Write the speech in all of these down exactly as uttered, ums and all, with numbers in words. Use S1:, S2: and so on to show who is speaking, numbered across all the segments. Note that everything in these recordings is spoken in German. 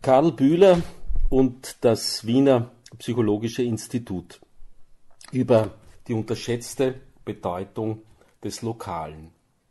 S1: Karl Bühler und das Wiener Psychologische Institut über die unterschätzte Bedeutung des Lokalen.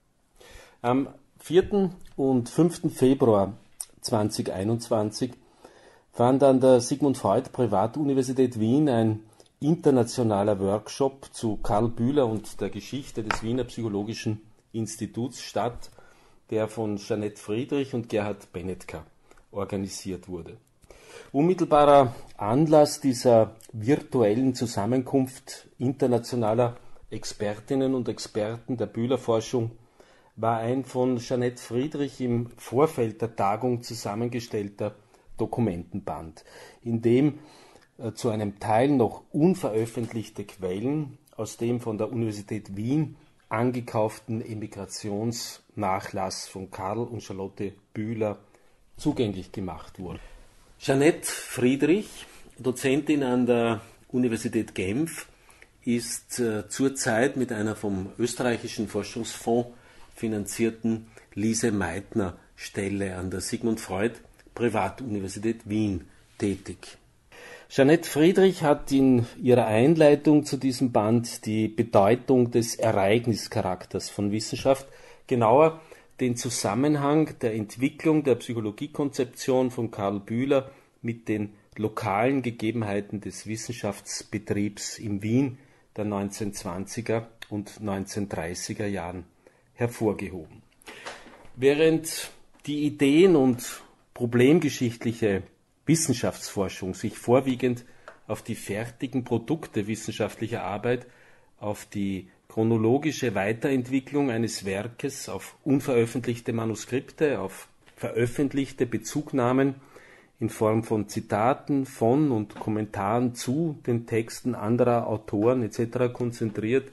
S1: Am vierten und fünften Februar zweitausendeinundzwanzig fand an der Sigmund Freud Privatuniversität Wien ein internationaler Workshop zu Karl Bühler und der Geschichte des Wiener Psychologischen Instituts statt, der von Jeanette Friedrich und Gerhard Benetka organisiert wurde. Unmittelbarer Anlass dieser virtuellen Zusammenkunft internationaler Expertinnen und Experten der Bühler-Forschung war ein von Jeanette Friedrich im Vorfeld der Tagung zusammengestellter Dokumentenband, in dem äh, zu einem Teil noch unveröffentlichte Quellen aus dem von der Universität Wien angekauften Emigrationsnachlass von Karl und Charlotte Bühler zugänglich gemacht wurden. Jeanette Friedrich, Dozentin an der Universität Genf, ist äh, zurzeit mit einer vom österreichischen Forschungsfonds finanzierten Lise-Meitner-Stelle an der Sigmund Freud Privatuniversität Wien tätig. Jeanette Friedrich hat in ihrer Einleitung zu diesem Band die Bedeutung des Ereignischarakters von Wissenschaft, genauer den Zusammenhang der Entwicklung der Psychologiekonzeption von Karl Bühler mit den lokalen Gegebenheiten des Wissenschaftsbetriebs in Wien der neunzehnhundertzwanziger und neunzehnhundertdreißiger Jahren hervorgehoben. Während die Ideen- und problemgeschichtliche Wissenschaftsforschung sich vorwiegend auf die fertigen Produkte wissenschaftlicher Arbeit, auf die chronologische Weiterentwicklung eines Werkes, auf unveröffentlichte Manuskripte, auf veröffentlichte Bezugnahmen in Form von Zitaten von und Kommentaren zu den Texten anderer Autoren et cetera konzentriert,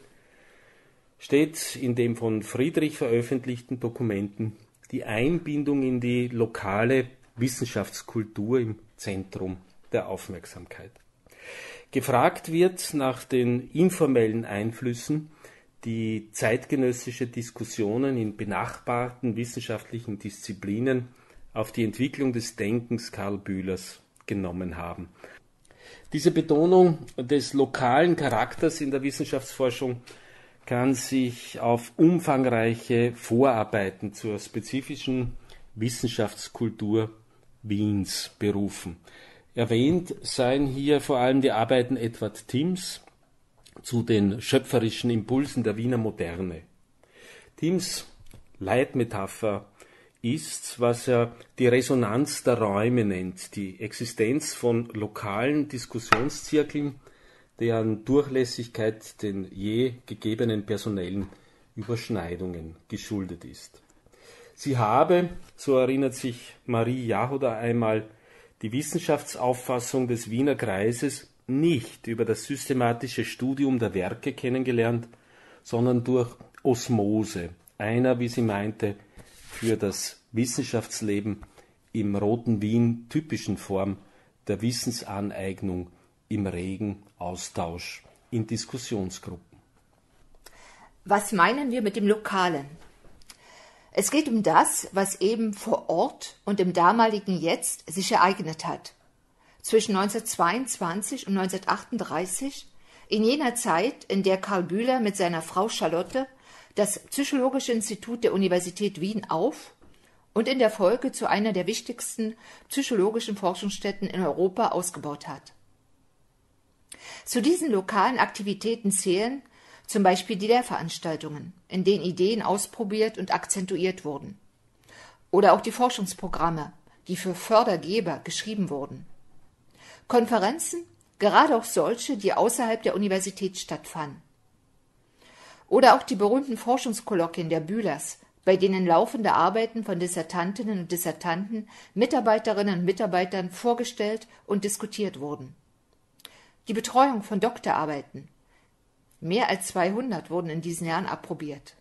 S1: steht in den von Friedrich veröffentlichten Dokumenten die Einbindung in die lokale Wissenschaftskultur im Zentrum der Aufmerksamkeit. Gefragt wird nach den informellen Einflüssen, die zeitgenössische Diskussionen in benachbarten wissenschaftlichen Disziplinen auf die Entwicklung des Denkens Karl Bühlers genommen haben. Diese Betonung des lokalen Charakters in der Wissenschaftsforschung kann sich auf umfangreiche Vorarbeiten zur spezifischen Wissenschaftskultur Wiens berufen. Erwähnt seien hier vor allem die Arbeiten Edward Timms zu den schöpferischen Impulsen der Wiener Moderne. Timms Leitmetapher ist, was er die Resonanz der Räume nennt, die Existenz von lokalen Diskussionszirkeln, deren Durchlässigkeit den je gegebenen personellen Überschneidungen geschuldet ist. Sie habe, so erinnert sich Marie Jahoda einmal, die Wissenschaftsauffassung des Wiener Kreises nicht über das systematische Studium der Werke kennengelernt, sondern durch Osmose, einer, wie sie meinte, für das Wissenschaftsleben im Roten Wien typischen Form der Wissensaneignung im regen Austausch in Diskussionsgruppen.
S2: Was meinen wir mit dem Lokalen? Es geht um das, was eben vor Ort und im damaligen Jetzt sich ereignet hat. Zwischen neunzehnhundertzweiundzwanzig und neunzehnhundertachtunddreißig, in jener Zeit, in der Karl Bühler mit seiner Frau Charlotte das Psychologische Institut der Universität Wien auf und in der Folge zu einer der wichtigsten psychologischen Forschungsstätten in Europa ausgebaut hat. Zu diesen lokalen Aktivitäten zählen zum Beispiel die Lehrveranstaltungen, in denen Ideen ausprobiert und akzentuiert wurden. Oder auch die Forschungsprogramme, die für Fördergeber geschrieben wurden. Konferenzen, gerade auch solche, die außerhalb der Universität stattfanden. Oder auch die berühmten Forschungskolloquien der Bühlers, bei denen laufende Arbeiten von Dissertantinnen und Dissertanten, Mitarbeiterinnen und Mitarbeitern vorgestellt und diskutiert wurden. Die Betreuung von Doktorarbeiten. Mehr als zweihundert wurden in diesen Jahren approbiert.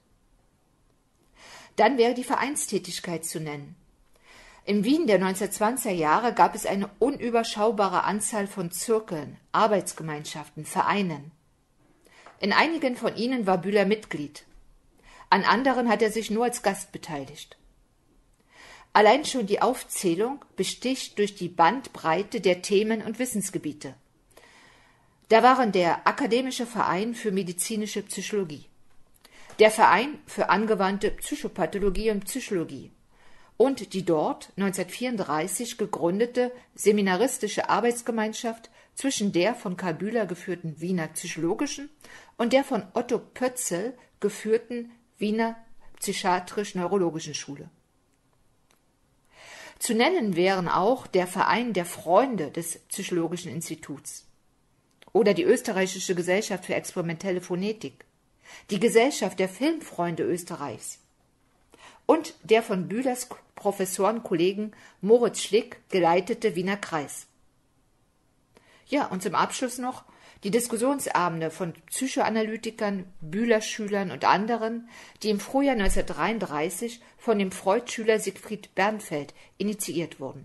S2: Dann wäre die Vereinstätigkeit zu nennen. Im Wien der neunzehnhundertzwanziger Jahre gab es eine unüberschaubare Anzahl von Zirkeln, Arbeitsgemeinschaften, Vereinen. In einigen von ihnen war Bühler Mitglied. An anderen hat er sich nur als Gast beteiligt. Allein schon die Aufzählung besticht durch die Bandbreite der Themen und Wissensgebiete. Da waren der Akademische Verein für medizinische Psychologie, der Verein für angewandte Psychopathologie und Psychologie und die dort neunzehnhundertvierunddreißig gegründete seminaristische Arbeitsgemeinschaft zwischen der von Karl Bühler geführten Wiener Psychologischen und der von Otto Pötzl geführten Wiener Psychiatrisch-Neurologischen Schule. Zu nennen wären auch der Verein der Freunde des Psychologischen Instituts oder die Österreichische Gesellschaft für experimentelle Phonetik, die Gesellschaft der Filmfreunde Österreichs und der von Bühlers Professorenkollegen Moritz Schlick geleitete Wiener Kreis. Ja, und zum Abschluss noch die Diskussionsabende von Psychoanalytikern, Bühler-Schülern und anderen, die im Frühjahr neunzehnhundertdreiunddreißig von dem Freud-Schüler Siegfried Bernfeld initiiert wurden.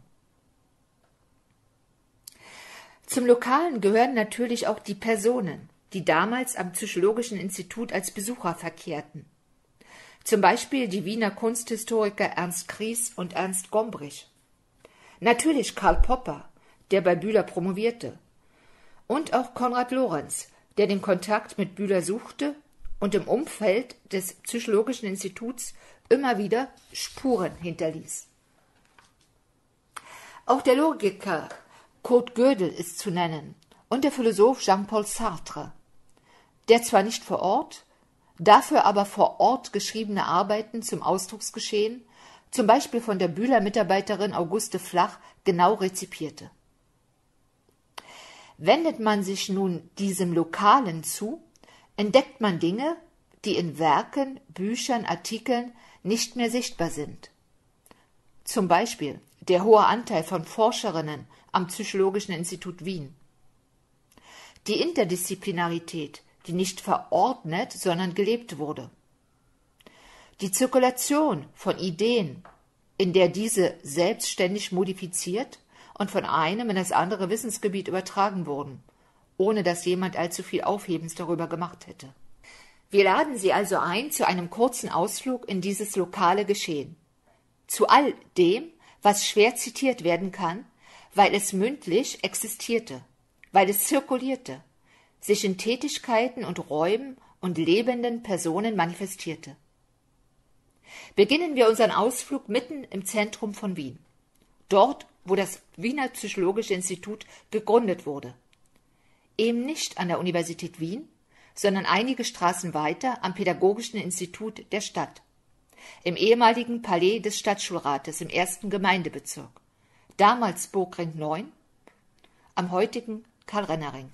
S2: Zum Lokalen gehören natürlich auch die Personen, die damals am Psychologischen Institut als Besucher verkehrten. Zum Beispiel die Wiener Kunsthistoriker Ernst Kries und Ernst Gombrich. Natürlich Karl Popper, der bei Bühler promovierte. Und auch Konrad Lorenz, der den Kontakt mit Bühler suchte und im Umfeld des Psychologischen Instituts immer wieder Spuren hinterließ. Auch der Logiker Kurt Gödel ist zu nennen und der Philosoph Jean-Paul Sartre, der zwar nicht vor Ort, dafür aber vor Ort geschriebene Arbeiten zum Ausdrucksgeschehen, zum Beispiel von der Bühler-Mitarbeiterin Auguste Flach, genau rezipierte. Wendet man sich nun diesem Lokalen zu, entdeckt man Dinge, die in Werken, Büchern, Artikeln nicht mehr sichtbar sind. Zum Beispiel der hohe Anteil von Forscherinnen am Psychologischen Institut Wien. Die Interdisziplinarität, die nicht verordnet, sondern gelebt wurde. Die Zirkulation von Ideen, in der diese selbstständig modifiziert und von einem in das andere Wissensgebiet übertragen wurden, ohne dass jemand allzu viel Aufhebens darüber gemacht hätte. Wir laden Sie also ein zu einem kurzen Ausflug in dieses lokale Geschehen. Zu all dem, was schwer zitiert werden kann, weil es mündlich existierte, weil es zirkulierte, sich in Tätigkeiten und Räumen und lebenden Personen manifestierte. Beginnen wir unseren Ausflug mitten im Zentrum von Wien, dort, wo das Wiener Psychologische Institut gegründet wurde. Eben nicht an der Universität Wien, sondern einige Straßen weiter am Pädagogischen Institut der Stadt, im ehemaligen Palais des Stadtschulrates im ersten Gemeindebezirk, damals Burgring neun, am heutigen Karl-Renner-Ring.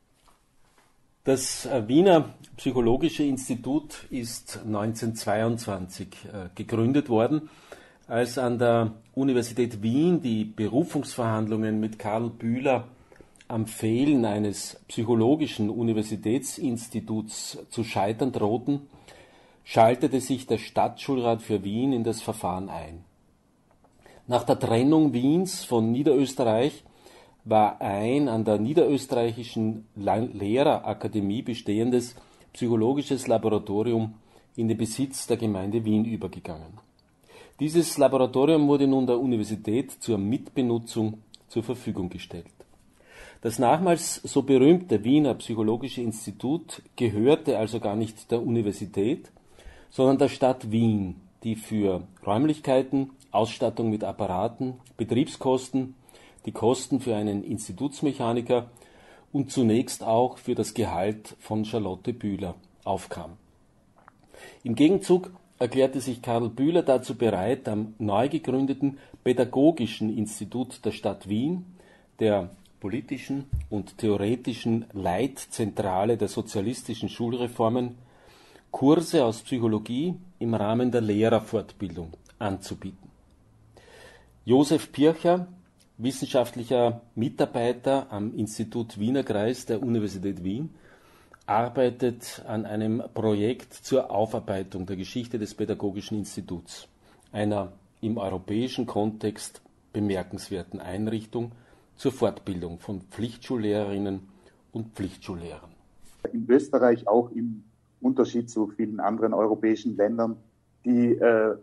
S1: Das Wiener Psychologische Institut ist neunzehnhundertzweiundzwanzig äh, gegründet worden, als an der Universität Wien die Berufungsverhandlungen mit Karl Bühler am Fehlen eines psychologischen Universitätsinstituts zu scheitern drohten, schaltete sich der Stadtschulrat für Wien in das Verfahren ein. Nach der Trennung Wiens von Niederösterreich war ein an der Niederösterreichischen Lehrerakademie bestehendes psychologisches Laboratorium in den Besitz der Gemeinde Wien übergegangen. Dieses Laboratorium wurde nun der Universität zur Mitbenutzung zur Verfügung gestellt. Das nachmals so berühmte Wiener Psychologische Institut gehörte also gar nicht der Universität, sondern der Stadt Wien, die für Räumlichkeiten, Ausstattung mit Apparaten, Betriebskosten, die Kosten für einen Institutsmechaniker und zunächst auch für das Gehalt von Charlotte Bühler aufkam. Im Gegenzug erklärte sich Karl Bühler dazu bereit, am neu gegründeten Pädagogischen Institut der Stadt Wien, der politischen und theoretischen Leitzentrale der sozialistischen Schulreformen, Kurse aus Psychologie im Rahmen der Lehrerfortbildung anzubieten. Josef Pircher, wissenschaftlicher Mitarbeiter am Institut Wiener Kreis der Universität Wien, arbeitet an einem Projekt zur Aufarbeitung der Geschichte des Pädagogischen Instituts, einer im europäischen Kontext bemerkenswerten Einrichtung zur Fortbildung von Pflichtschullehrerinnen und Pflichtschullehrern.
S3: In Österreich auch im Unterschied zu vielen anderen europäischen Ländern die äh,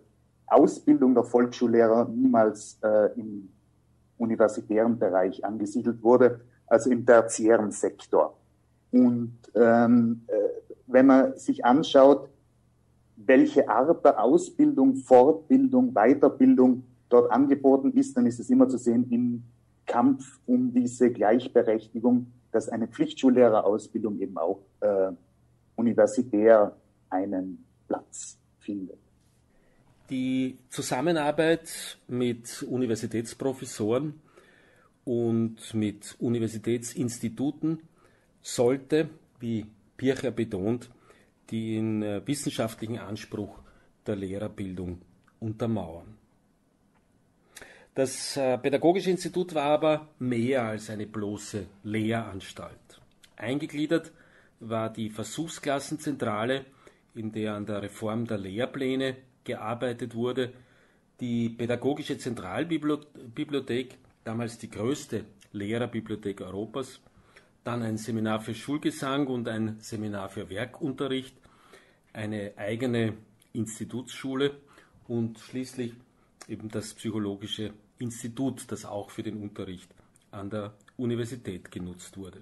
S3: Ausbildung der Volksschullehrer niemals äh, im universitären Bereich angesiedelt wurde, also im tertiären Sektor. Und ähm, äh, wenn man sich anschaut, welche Art der Ausbildung, Fortbildung, Weiterbildung dort angeboten ist, dann ist es immer zu sehen im Kampf um diese Gleichberechtigung, dass eine Pflichtschullehrerausbildung eben auch äh, universitär einen Platz findet.
S1: Die Zusammenarbeit mit Universitätsprofessoren und mit Universitätsinstituten sollte, wie Pircher betont, den wissenschaftlichen Anspruch der Lehrerbildung untermauern. Das Pädagogische Institut war aber mehr als eine bloße Lehranstalt. Eingegliedert war die Versuchsklassenzentrale, in der an der Reform der Lehrpläne gearbeitet wurde, die Pädagogische Zentralbibliothek, damals die größte Lehrerbibliothek Europas, dann ein Seminar für Schulgesang und ein Seminar für Werkunterricht, eine eigene Institutsschule und schließlich eben das Psychologische Institut, das auch für den Unterricht an der Universität genutzt wurde.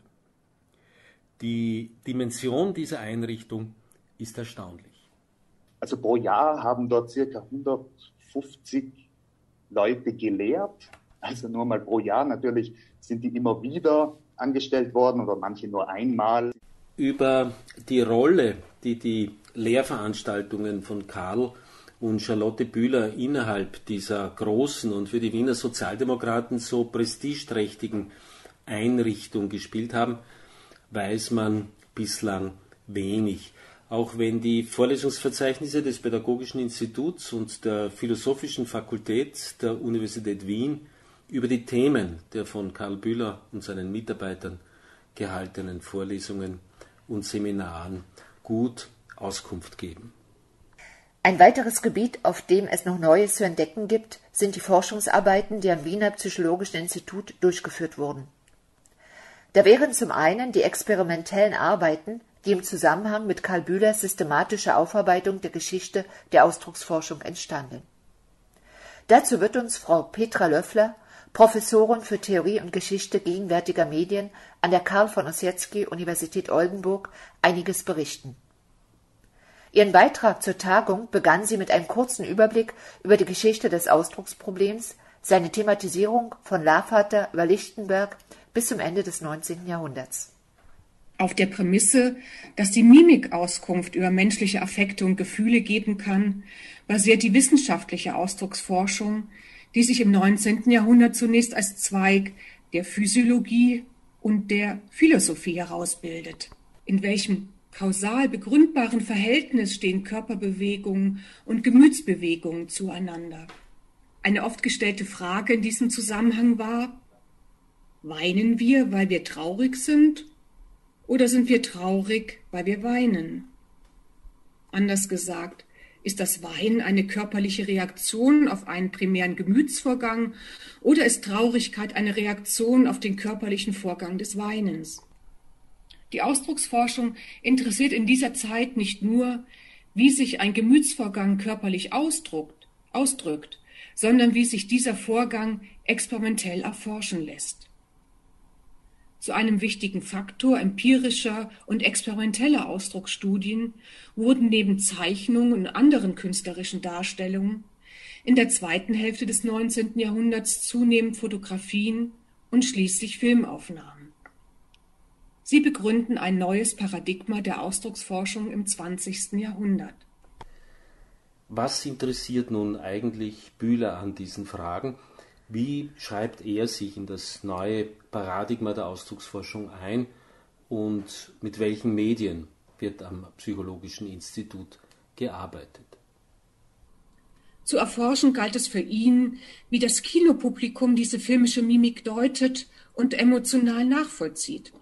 S1: Die Dimension dieser Einrichtung ist erstaunlich.
S3: Also pro Jahr haben dort circa hundertfünfzig Leute gelehrt, also nur mal pro Jahr. Natürlich sind die immer wieder angestellt worden oder manche nur einmal.
S1: Über die Rolle, die die Lehrveranstaltungen von Karl und Charlotte Bühler innerhalb dieser großen und für die Wiener Sozialdemokraten so prestigeträchtigen Einrichtung gespielt haben, weiß man bislang wenig. Auch wenn die Vorlesungsverzeichnisse des Pädagogischen Instituts und der Philosophischen Fakultät der Universität Wien über die Themen der von Karl Bühler und seinen Mitarbeitern gehaltenen Vorlesungen und Seminaren gut Auskunft geben.
S2: Ein weiteres Gebiet, auf dem es noch Neues zu entdecken gibt, sind die Forschungsarbeiten, die am Wiener Psychologischen Institut durchgeführt wurden. Da wären zum einen die experimentellen Arbeiten, die im Zusammenhang mit Karl Bühlers systematischer Aufarbeitung der Geschichte der Ausdrucksforschung entstanden. Dazu wird uns Frau Petra Löffler, Professorin für Theorie und Geschichte gegenwärtiger Medien an der Karl von Ossietzky Universität Oldenburg, einiges berichten. Ihren Beitrag zur Tagung begann sie mit einem kurzen Überblick über die Geschichte des Ausdrucksproblems, seine Thematisierung von Lavater über Lichtenberg bis zum Ende des neunzehnten Jahrhunderts.
S4: Auf der Prämisse, dass die Mimik Auskunft über menschliche Affekte und Gefühle geben kann, basiert die wissenschaftliche Ausdrucksforschung, die sich im neunzehnten Jahrhundert zunächst als Zweig der Physiologie und der Philosophie herausbildet. In welchem kausal begründbaren Verhältnis stehen Körperbewegungen und Gemütsbewegungen zueinander? Eine oft gestellte Frage in diesem Zusammenhang war: Weinen wir, weil wir traurig sind? Oder sind wir traurig, weil wir weinen? Anders gesagt, ist das Weinen eine körperliche Reaktion auf einen primären Gemütsvorgang oder ist Traurigkeit eine Reaktion auf den körperlichen Vorgang des Weinens? Die Ausdrucksforschung interessiert in dieser Zeit nicht nur, wie sich ein Gemütsvorgang körperlich ausdrückt, ausdrückt, sondern wie sich dieser Vorgang experimentell erforschen lässt. Zu einem wichtigen Faktor empirischer und experimenteller Ausdrucksstudien wurden neben Zeichnungen und anderen künstlerischen Darstellungen in der zweiten Hälfte des neunzehnten Jahrhunderts zunehmend Fotografien und schließlich Filmaufnahmen. Sie begründen ein neues Paradigma der Ausdrucksforschung im zwanzigsten Jahrhundert.
S1: Was interessiert nun eigentlich Bühler an diesen Fragen? Wie schreibt er sich in das neue Paradigma der Ausdrucksforschung ein und mit welchen Medien wird am Psychologischen Institut gearbeitet?
S4: Zu erforschen galt es für ihn, wie das Kinopublikum diese filmische Mimik deutet und emotional nachvollzieht.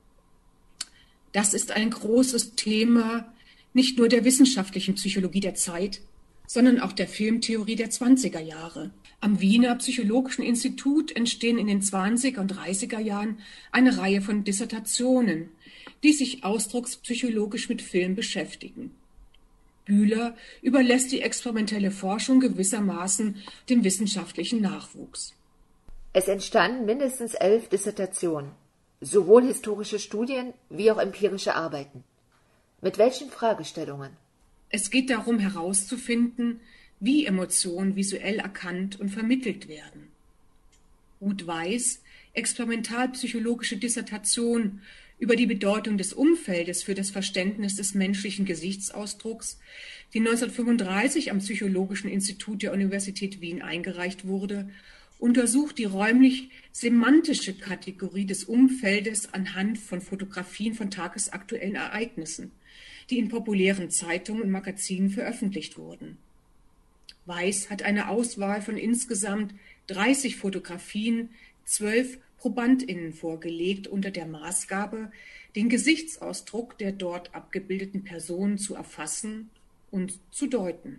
S4: Das ist ein großes Thema nicht nur der wissenschaftlichen Psychologie der Zeit, sondern auch der Filmtheorie der zwanziger Jahre. Am Wiener Psychologischen Institut entstehen in den zwanziger und dreißiger Jahren eine Reihe von Dissertationen, die sich ausdruckspsychologisch mit Film beschäftigen. Bühler überlässt die experimentelle Forschung gewissermaßen dem wissenschaftlichen Nachwuchs.
S2: Es entstanden mindestens elf Dissertationen, sowohl historische Studien wie auch empirische Arbeiten. Mit welchen Fragestellungen?
S4: Es geht darum herauszufinden, wie Emotionen visuell erkannt und vermittelt werden. Ruth Weiss' experimentalpsychologische Dissertation über die Bedeutung des Umfeldes für das Verständnis des menschlichen Gesichtsausdrucks, die neunzehnhundertfünfunddreißig am Psychologischen Institut der Universität Wien eingereicht wurde, untersucht die räumlich-semantische Kategorie des Umfeldes anhand von Fotografien von tagesaktuellen Ereignissen, die in populären Zeitungen und Magazinen veröffentlicht wurden. Weiss hat eine Auswahl von insgesamt dreißig Fotografien, zwölf ProbandInnen vorgelegt, unter der Maßgabe, den Gesichtsausdruck der dort abgebildeten Personen zu erfassen und zu deuten.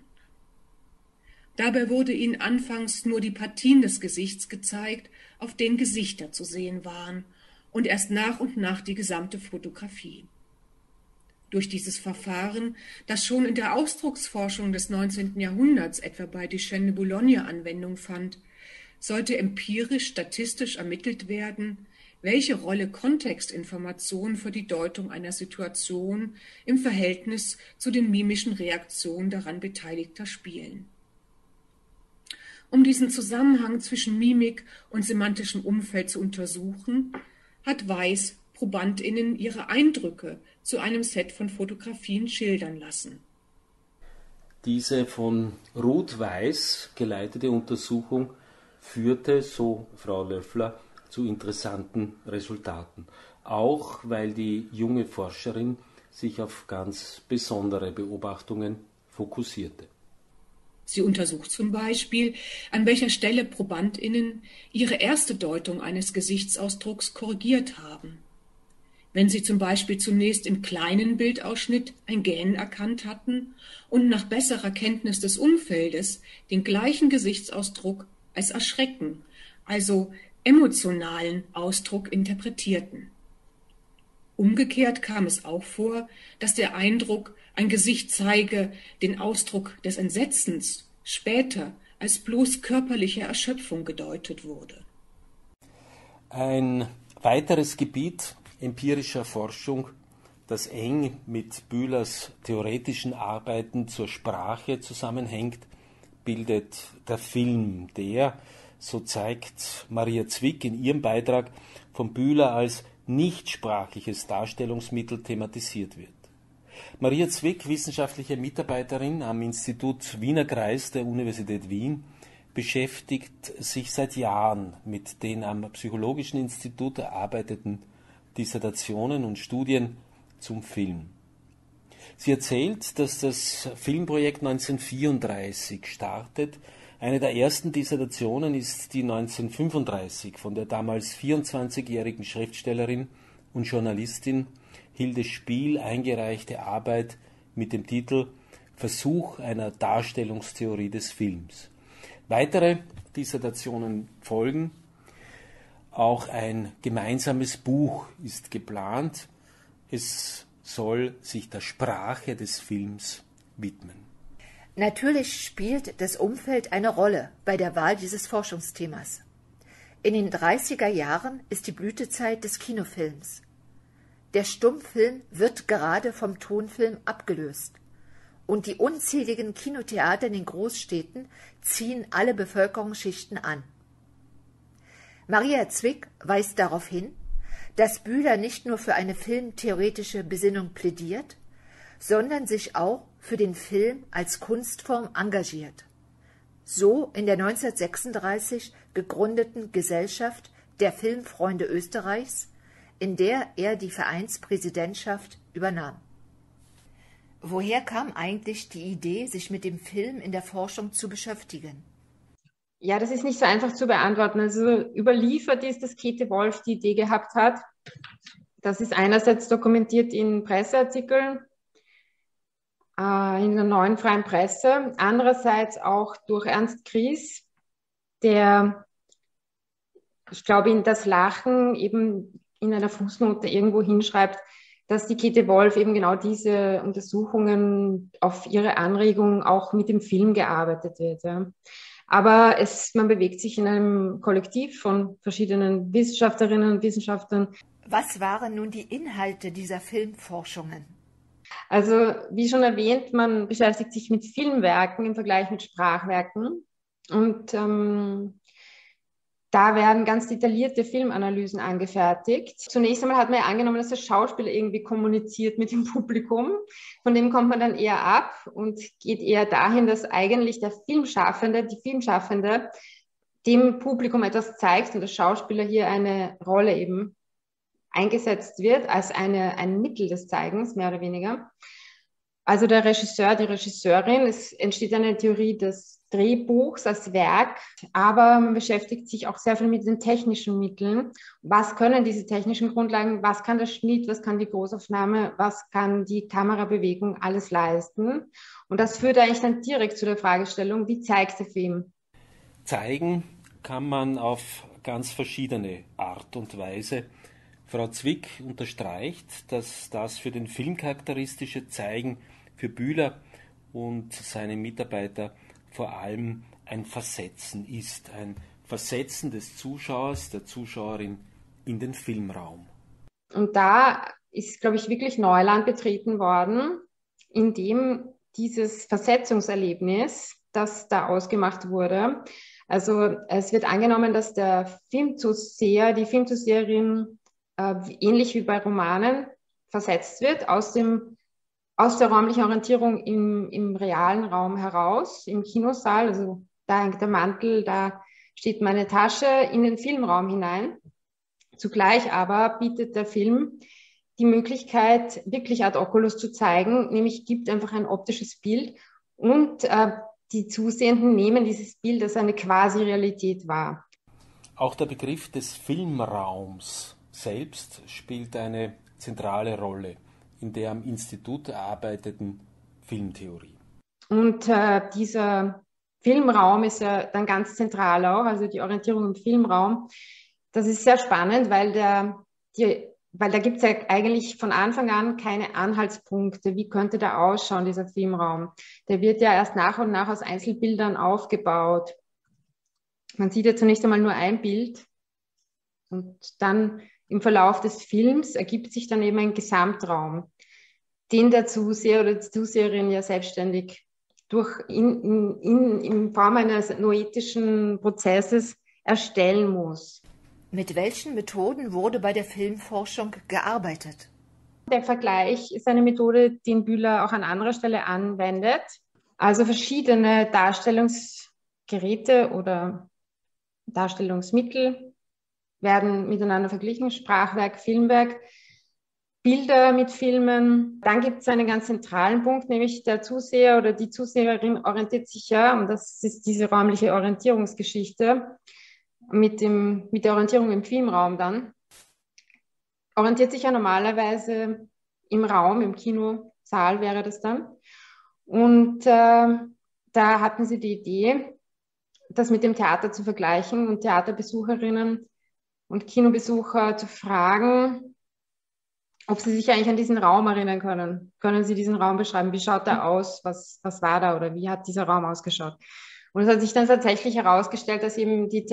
S4: Dabei wurde ihnen anfangs nur die Partien des Gesichts gezeigt, auf denen Gesichter zu sehen waren, und erst nach und nach die gesamte Fotografie. Durch dieses Verfahren, das schon in der Ausdrucksforschung des neunzehnten Jahrhunderts, etwa bei Duchenne de Boulogne, Anwendung fand, sollte empirisch statistisch ermittelt werden, welche Rolle Kontextinformationen für die Deutung einer Situation im Verhältnis zu den mimischen Reaktionen daran Beteiligter spielen. Um diesen Zusammenhang zwischen Mimik und semantischem Umfeld zu untersuchen, hat Weiss ProbandInnen ihre Eindrücke zu einem Set von Fotografien schildern lassen.
S1: Diese von Ruth Weiss geleitete Untersuchung führte, so Frau Löffler, zu interessanten Resultaten. Auch weil die junge Forscherin sich auf ganz besondere Beobachtungen fokussierte.
S4: Sie untersucht zum Beispiel, an welcher Stelle ProbandInnen ihre erste Deutung eines Gesichtsausdrucks korrigiert haben. Wenn sie zum Beispiel zunächst im kleinen Bildausschnitt ein Gähnen erkannt hatten und nach besserer Kenntnis des Umfeldes den gleichen Gesichtsausdruck als Erschrecken, also emotionalen Ausdruck interpretierten. Umgekehrt kam es auch vor, dass der Eindruck, ein Gesicht zeige den Ausdruck des Entsetzens, später als bloß körperliche Erschöpfung gedeutet wurde.
S1: Ein weiteres Gebiet empirischer Forschung, das eng mit Bühlers theoretischen Arbeiten zur Sprache zusammenhängt, bildet der Film, der, so zeigt Maria Zwick in ihrem Beitrag, von Bühler als nichtsprachliches Darstellungsmittel thematisiert wird. Maria Zwick, wissenschaftliche Mitarbeiterin am Institut Wiener Kreis der Universität Wien, beschäftigt sich seit Jahren mit den am Psychologischen Institut erarbeiteten Dissertationen und Studien zum Film. Sie erzählt, dass das Filmprojekt neunzehnhundertvierunddreißig startet. Eine der ersten Dissertationen ist die neunzehnhundertfünfunddreißig von der damals vierundzwanzigjährigen Schriftstellerin und Journalistin Hilde Spiel eingereichte Arbeit mit dem Titel Versuch einer Darstellungstheorie des Films. Weitere Dissertationen folgen. Auch ein gemeinsames Buch ist geplant. Es soll sich der Sprache des Films widmen.
S2: Natürlich spielt das Umfeld eine Rolle bei der Wahl dieses Forschungsthemas. In den dreißiger Jahren ist die Blütezeit des Kinofilms. Der Stummfilm wird gerade vom Tonfilm abgelöst. Und die unzähligen Kinotheater in den Großstädten ziehen alle Bevölkerungsschichten an. Maria Zwick weist darauf hin, dass Bühler nicht nur für eine filmtheoretische Besinnung plädiert, sondern sich auch für den Film als Kunstform engagiert. So in der neunzehnhundertsechsunddreißig gegründeten Gesellschaft der Filmfreunde Österreichs, in der er die Vereinspräsidentschaft übernahm. Woher kam eigentlich die Idee, sich mit dem Film in der Forschung zu beschäftigen?
S5: Ja, das ist nicht so einfach zu beantworten. Also überliefert ist, dass Käthe Wolf die Idee gehabt hat. Das ist einerseits dokumentiert in Presseartikeln, äh, in der Neuen Freien Presse, andererseits auch durch Ernst Gries, der, ich glaube, in Das Lachen eben in einer Fußnote irgendwo hinschreibt, dass die Käthe Wolf eben genau diese Untersuchungen auf ihre Anregung auch mit dem Film gearbeitet wird. Ja. Aber es, man bewegt sich in einem Kollektiv von verschiedenen Wissenschaftlerinnen und Wissenschaftlern.
S2: Was waren nun die Inhalte dieser Filmforschungen?
S5: Also, wie schon erwähnt, man beschäftigt sich mit Filmwerken im Vergleich mit Sprachwerken. Und ähm, da werden ganz detaillierte Filmanalysen angefertigt. Zunächst einmal hat man ja angenommen, dass der Schauspieler irgendwie kommuniziert mit dem Publikum. Von dem kommt man dann eher ab und geht eher dahin, dass eigentlich der Filmschaffende, die Filmschaffende dem Publikum etwas zeigt und der Schauspieler hier eine Rolle eben eingesetzt wird als eine, ein Mittel des Zeigens, mehr oder weniger. Also der Regisseur, die Regisseurin, es entsteht eine Theorie des Drehbuchs als Werk, aber man beschäftigt sich auch sehr viel mit den technischen Mitteln. Was können diese technischen Grundlagen, was kann der Schnitt, was kann die Großaufnahme, was kann die Kamerabewegung alles leisten? Und das führt eigentlich dann direkt zu der Fragestellung, wie zeigt der Film?
S1: Zeigen kann man auf ganz verschiedene Art und Weise. Frau Zwick unterstreicht, dass das für den Film charakteristische Zeigen für Bühler und seine Mitarbeiter vor allem ein Versetzen ist, ein Versetzen des Zuschauers, der Zuschauerin in den Filmraum.
S5: Und da ist, glaube ich, wirklich Neuland betreten worden, indem dieses Versetzungserlebnis, das da ausgemacht wurde, also es wird angenommen, dass der Filmzuseher, die Filmzuseherin äh, ähnlich wie bei Romanen versetzt wird aus dem aus der räumlichen Orientierung im, im realen Raum heraus, im Kinosaal, also da hängt der Mantel, da steht meine Tasche, in den Filmraum hinein. Zugleich aber bietet der Film die Möglichkeit, wirklich ad oculus zu zeigen, nämlich gibt einfach ein optisches Bild und äh, die Zusehenden nehmen dieses Bild als eine Quasi-Realität wahr.
S1: Auch der Begriff des Filmraums selbst spielt eine zentrale Rolle in der am Institut erarbeiteten Filmtheorie.
S5: Und äh, dieser Filmraum ist ja dann ganz zentral auch, also die Orientierung im Filmraum. Das ist sehr spannend, weil, der, die, weil da gibt es ja eigentlich von Anfang an keine Anhaltspunkte. Wie könnte der ausschauen, dieser Filmraum? Der wird ja erst nach und nach aus Einzelbildern aufgebaut. Man sieht ja zunächst einmal nur ein Bild und dann im Verlauf des Films ergibt sich dann eben ein Gesamtraum, den der Zuseher oder die Zuseherin ja selbstständig durch in, in, in, in Form eines noetischen Prozesses erstellen muss.
S2: Mit welchen Methoden wurde bei der Filmforschung gearbeitet?
S5: Der Vergleich ist eine Methode, die Bühler auch an anderer Stelle anwendet. Also verschiedene Darstellungsgeräte oder Darstellungsmittel werden miteinander verglichen, Sprachwerk, Filmwerk, Bilder mit Filmen. Dann gibt es einen ganz zentralen Punkt, nämlich der Zuseher oder die Zuseherin orientiert sich ja, und das ist diese räumliche Orientierungsgeschichte mit, dem, mit der Orientierung im Filmraum dann, orientiert sich ja normalerweise im Raum, im Kinosaal wäre das dann. Und äh, da hatten sie die Idee, das mit dem Theater zu vergleichen und Theaterbesucherinnen und Kinobesucher zu fragen, ob sie sich eigentlich an diesen Raum erinnern können. Können sie diesen Raum beschreiben? Wie schaut er aus? Was, was war da oder wie hat dieser Raum ausgeschaut? Und es hat sich dann tatsächlich herausgestellt, dass eben die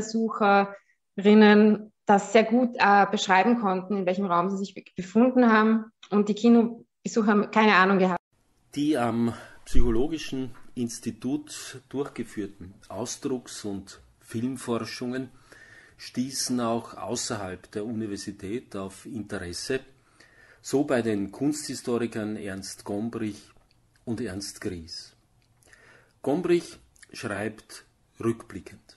S5: Theaterbesucherinnen das sehr gut äh, beschreiben konnten, in welchem Raum sie sich befunden haben und die Kinobesucher keine Ahnung gehabt.
S1: Die am Psychologischen Institut durchgeführten Ausdrucks- und Filmforschungen stießen auch außerhalb der Universität auf Interesse, so bei den Kunsthistorikern Ernst Gombrich und Ernst Gries. Gombrich schreibt rückblickend: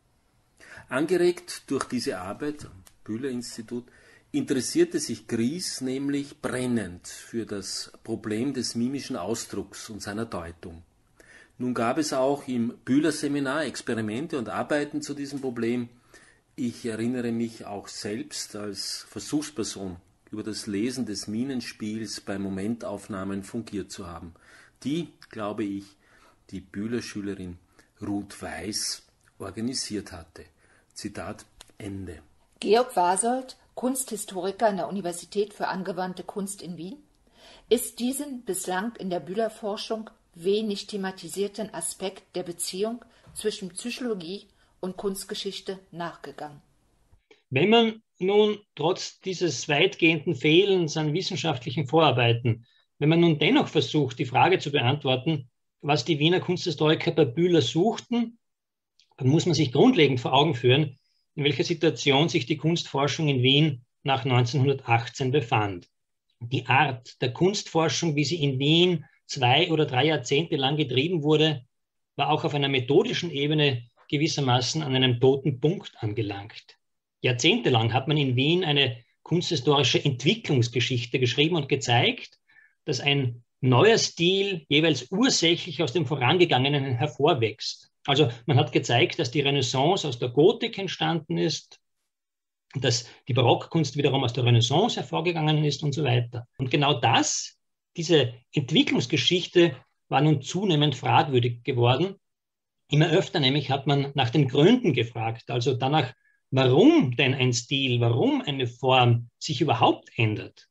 S1: Angeregt durch diese Arbeit am Bühler-Institut interessierte sich Gries nämlich brennend für das Problem des mimischen Ausdrucks und seiner Deutung. Nun gab es auch im Bühler-Seminar Experimente und Arbeiten zu diesem Problem. Ich erinnere mich auch selbst als Versuchsperson über das Lesen des Minenspiels bei Momentaufnahmen fungiert zu haben, die, glaube ich, die Bühler-Schülerin Ruth Weiß organisiert hatte. Zitat Ende.
S2: Georg Wasold Kunsthistoriker an der Universität für angewandte Kunst in Wien, ist diesen bislang in der Bühler-Forschung wenig thematisierten Aspekt der Beziehung zwischen Psychologie und Kunstgeschichte nachgegangen.
S6: Wenn man nun trotz dieses weitgehenden Fehlens an wissenschaftlichen Vorarbeiten, wenn man nun dennoch versucht, die Frage zu beantworten, was die Wiener Kunsthistoriker bei Bühler suchten, dann muss man sich grundlegend vor Augen führen, in welcher Situation sich die Kunstforschung in Wien nach neunzehnhundertachtzehn befand. Die Art der Kunstforschung, wie sie in Wien zwei oder drei Jahrzehnte lang getrieben wurde, war auch auf einer methodischen Ebene gewissermaßen an einem toten Punkt angelangt. Jahrzehntelang hat man in Wien eine kunsthistorische Entwicklungsgeschichte geschrieben und gezeigt, dass ein neuer Stil jeweils ursächlich aus dem Vorangegangenen hervorwächst. Also man hat gezeigt, dass die Renaissance aus der Gotik entstanden ist, dass die Barockkunst wiederum aus der Renaissance hervorgegangen ist und so weiter. Und genau das, diese Entwicklungsgeschichte, war nun zunehmend fragwürdig geworden. Immer öfter nämlich hat man nach den Gründen gefragt, also danach, warum denn ein Stil, warum eine Form sich überhaupt ändert.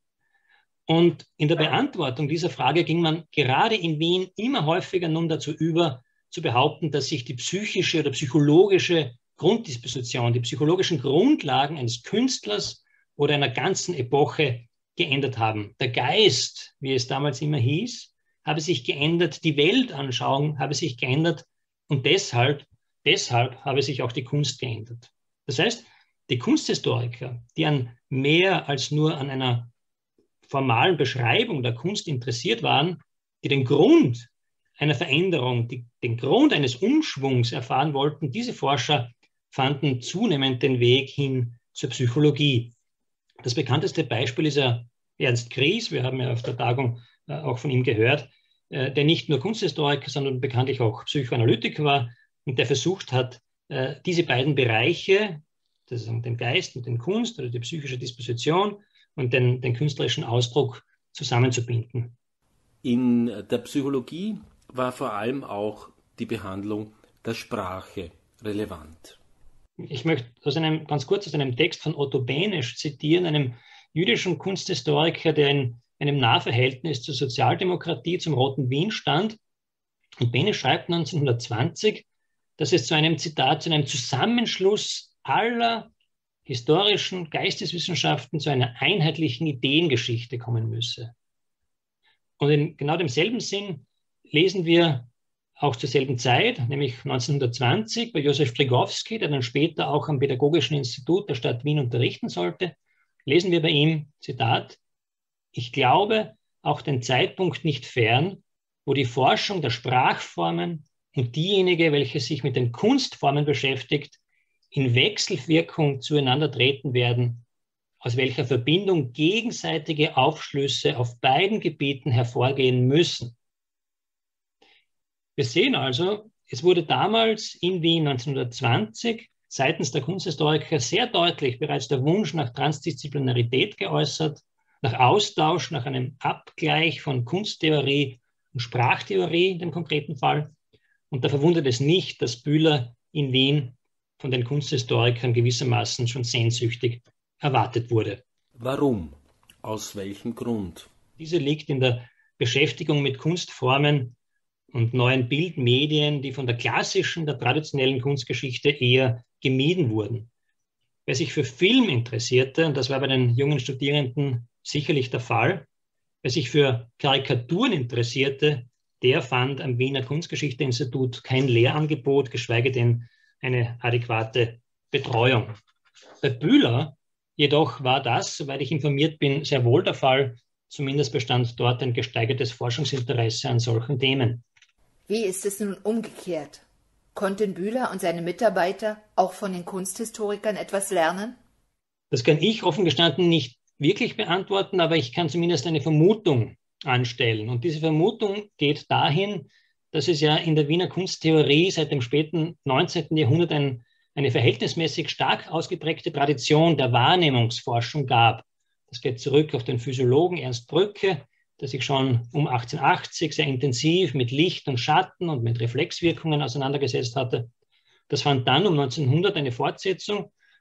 S6: Und in der Beantwortung dieser Frage ging man gerade in Wien immer häufiger nun dazu über, zu behaupten, dass sich die psychische oder psychologische Grunddisposition, die psychologischen Grundlagen eines Künstlers oder einer ganzen Epoche geändert haben. Der Geist, wie es damals immer hieß, habe sich geändert, die Weltanschauung habe sich geändert und deshalb, deshalb habe sich auch die Kunst geändert. Das heißt, die Kunsthistoriker, die an mehr als nur an einer formalen Beschreibung der Kunst interessiert waren, die den Grund einer Veränderung, die, den Grund eines Umschwungs erfahren wollten, diese Forscher fanden zunehmend den Weg hin zur Psychologie. Das bekannteste Beispiel ist ja Ernst Gries, wir haben ja auf der Tagung äh, auch von ihm gehört, äh, der nicht nur Kunsthistoriker, sondern bekanntlich auch Psychoanalytiker war und der versucht hat, äh, diese beiden Bereiche, das ist den Geist und den Kunst oder die psychische Disposition und den, den künstlerischen Ausdruck zusammenzubinden.
S1: In der Psychologie war vor allem auch die Behandlung der Sprache relevant.
S6: Ich möchte aus einem, ganz kurz aus einem Text von Otto Benesch zitieren, einem jüdischen Kunsthistoriker, der in einem Nahverhältnis zur Sozialdemokratie, zum Roten Wien stand. Und Benesch schreibt neunzehnhundertzwanzig, dass es zu einem Zitat, zu einem Zusammenschluss aller historischen Geisteswissenschaften zu einer einheitlichen Ideengeschichte kommen müsse. Und in genau demselben Sinn lesen wir auch zur selben Zeit, nämlich neunzehnhundertzwanzig, bei Josef Strigowski, der dann später auch am Pädagogischen Institut der Stadt Wien unterrichten sollte, lesen wir bei ihm, Zitat, ich glaube auch den Zeitpunkt nicht fern, wo die Forschung der Sprachformen und diejenige, welche sich mit den Kunstformen beschäftigt, in Wechselwirkung zueinander treten werden, aus welcher Verbindung gegenseitige Aufschlüsse auf beiden Gebieten hervorgehen müssen. Wir sehen also, es wurde damals in Wien neunzehnhundertzwanzig seitens der Kunsthistoriker sehr deutlich bereits der Wunsch nach Transdisziplinarität geäußert, nach Austausch, nach einem Abgleich von Kunsttheorie und Sprachtheorie in dem konkreten Fall. Und da verwundert es nicht, dass Bühler in Wien von den Kunsthistorikern gewissermaßen schon sehnsüchtig erwartet wurde.
S1: Warum? Aus welchem Grund?
S6: Diese liegt in der Beschäftigung mit Kunstformen und neuen Bildmedien, die von der klassischen, der traditionellen Kunstgeschichte eher gemieden wurden. Wer sich für Film interessierte, und das war bei den jungen Studierenden sicherlich der Fall, wer sich für Karikaturen interessierte, der fand am Wiener Kunstgeschichte-Institut kein Lehrangebot, geschweige denn eine adäquate Betreuung. Bei Bühler jedoch war das, soweit ich informiert bin, sehr wohl der Fall. Zumindest bestand dort ein gesteigertes Forschungsinteresse an solchen Themen.
S2: Wie ist es nun umgekehrt? Konnten Bühler und seine Mitarbeiter auch von den Kunsthistorikern etwas lernen?
S6: Das kann ich offen gestanden nicht wirklich beantworten, aber ich kann zumindest eine Vermutung anstellen. Und diese Vermutung geht dahin, dass es ja in der Wiener Kunsttheorie seit dem späten neunzehnten Jahrhundert ein, eine verhältnismäßig stark ausgeprägte Tradition der Wahrnehmungsforschung gab. Das geht zurück auf den Physiologen Ernst Brücke, der sich schon um achtzehnhundertachtzig sehr intensiv mit Licht und Schatten und mit Reflexwirkungen auseinandergesetzt hatte. Das fand dann um neunzehnhundert eine Fortsetzung,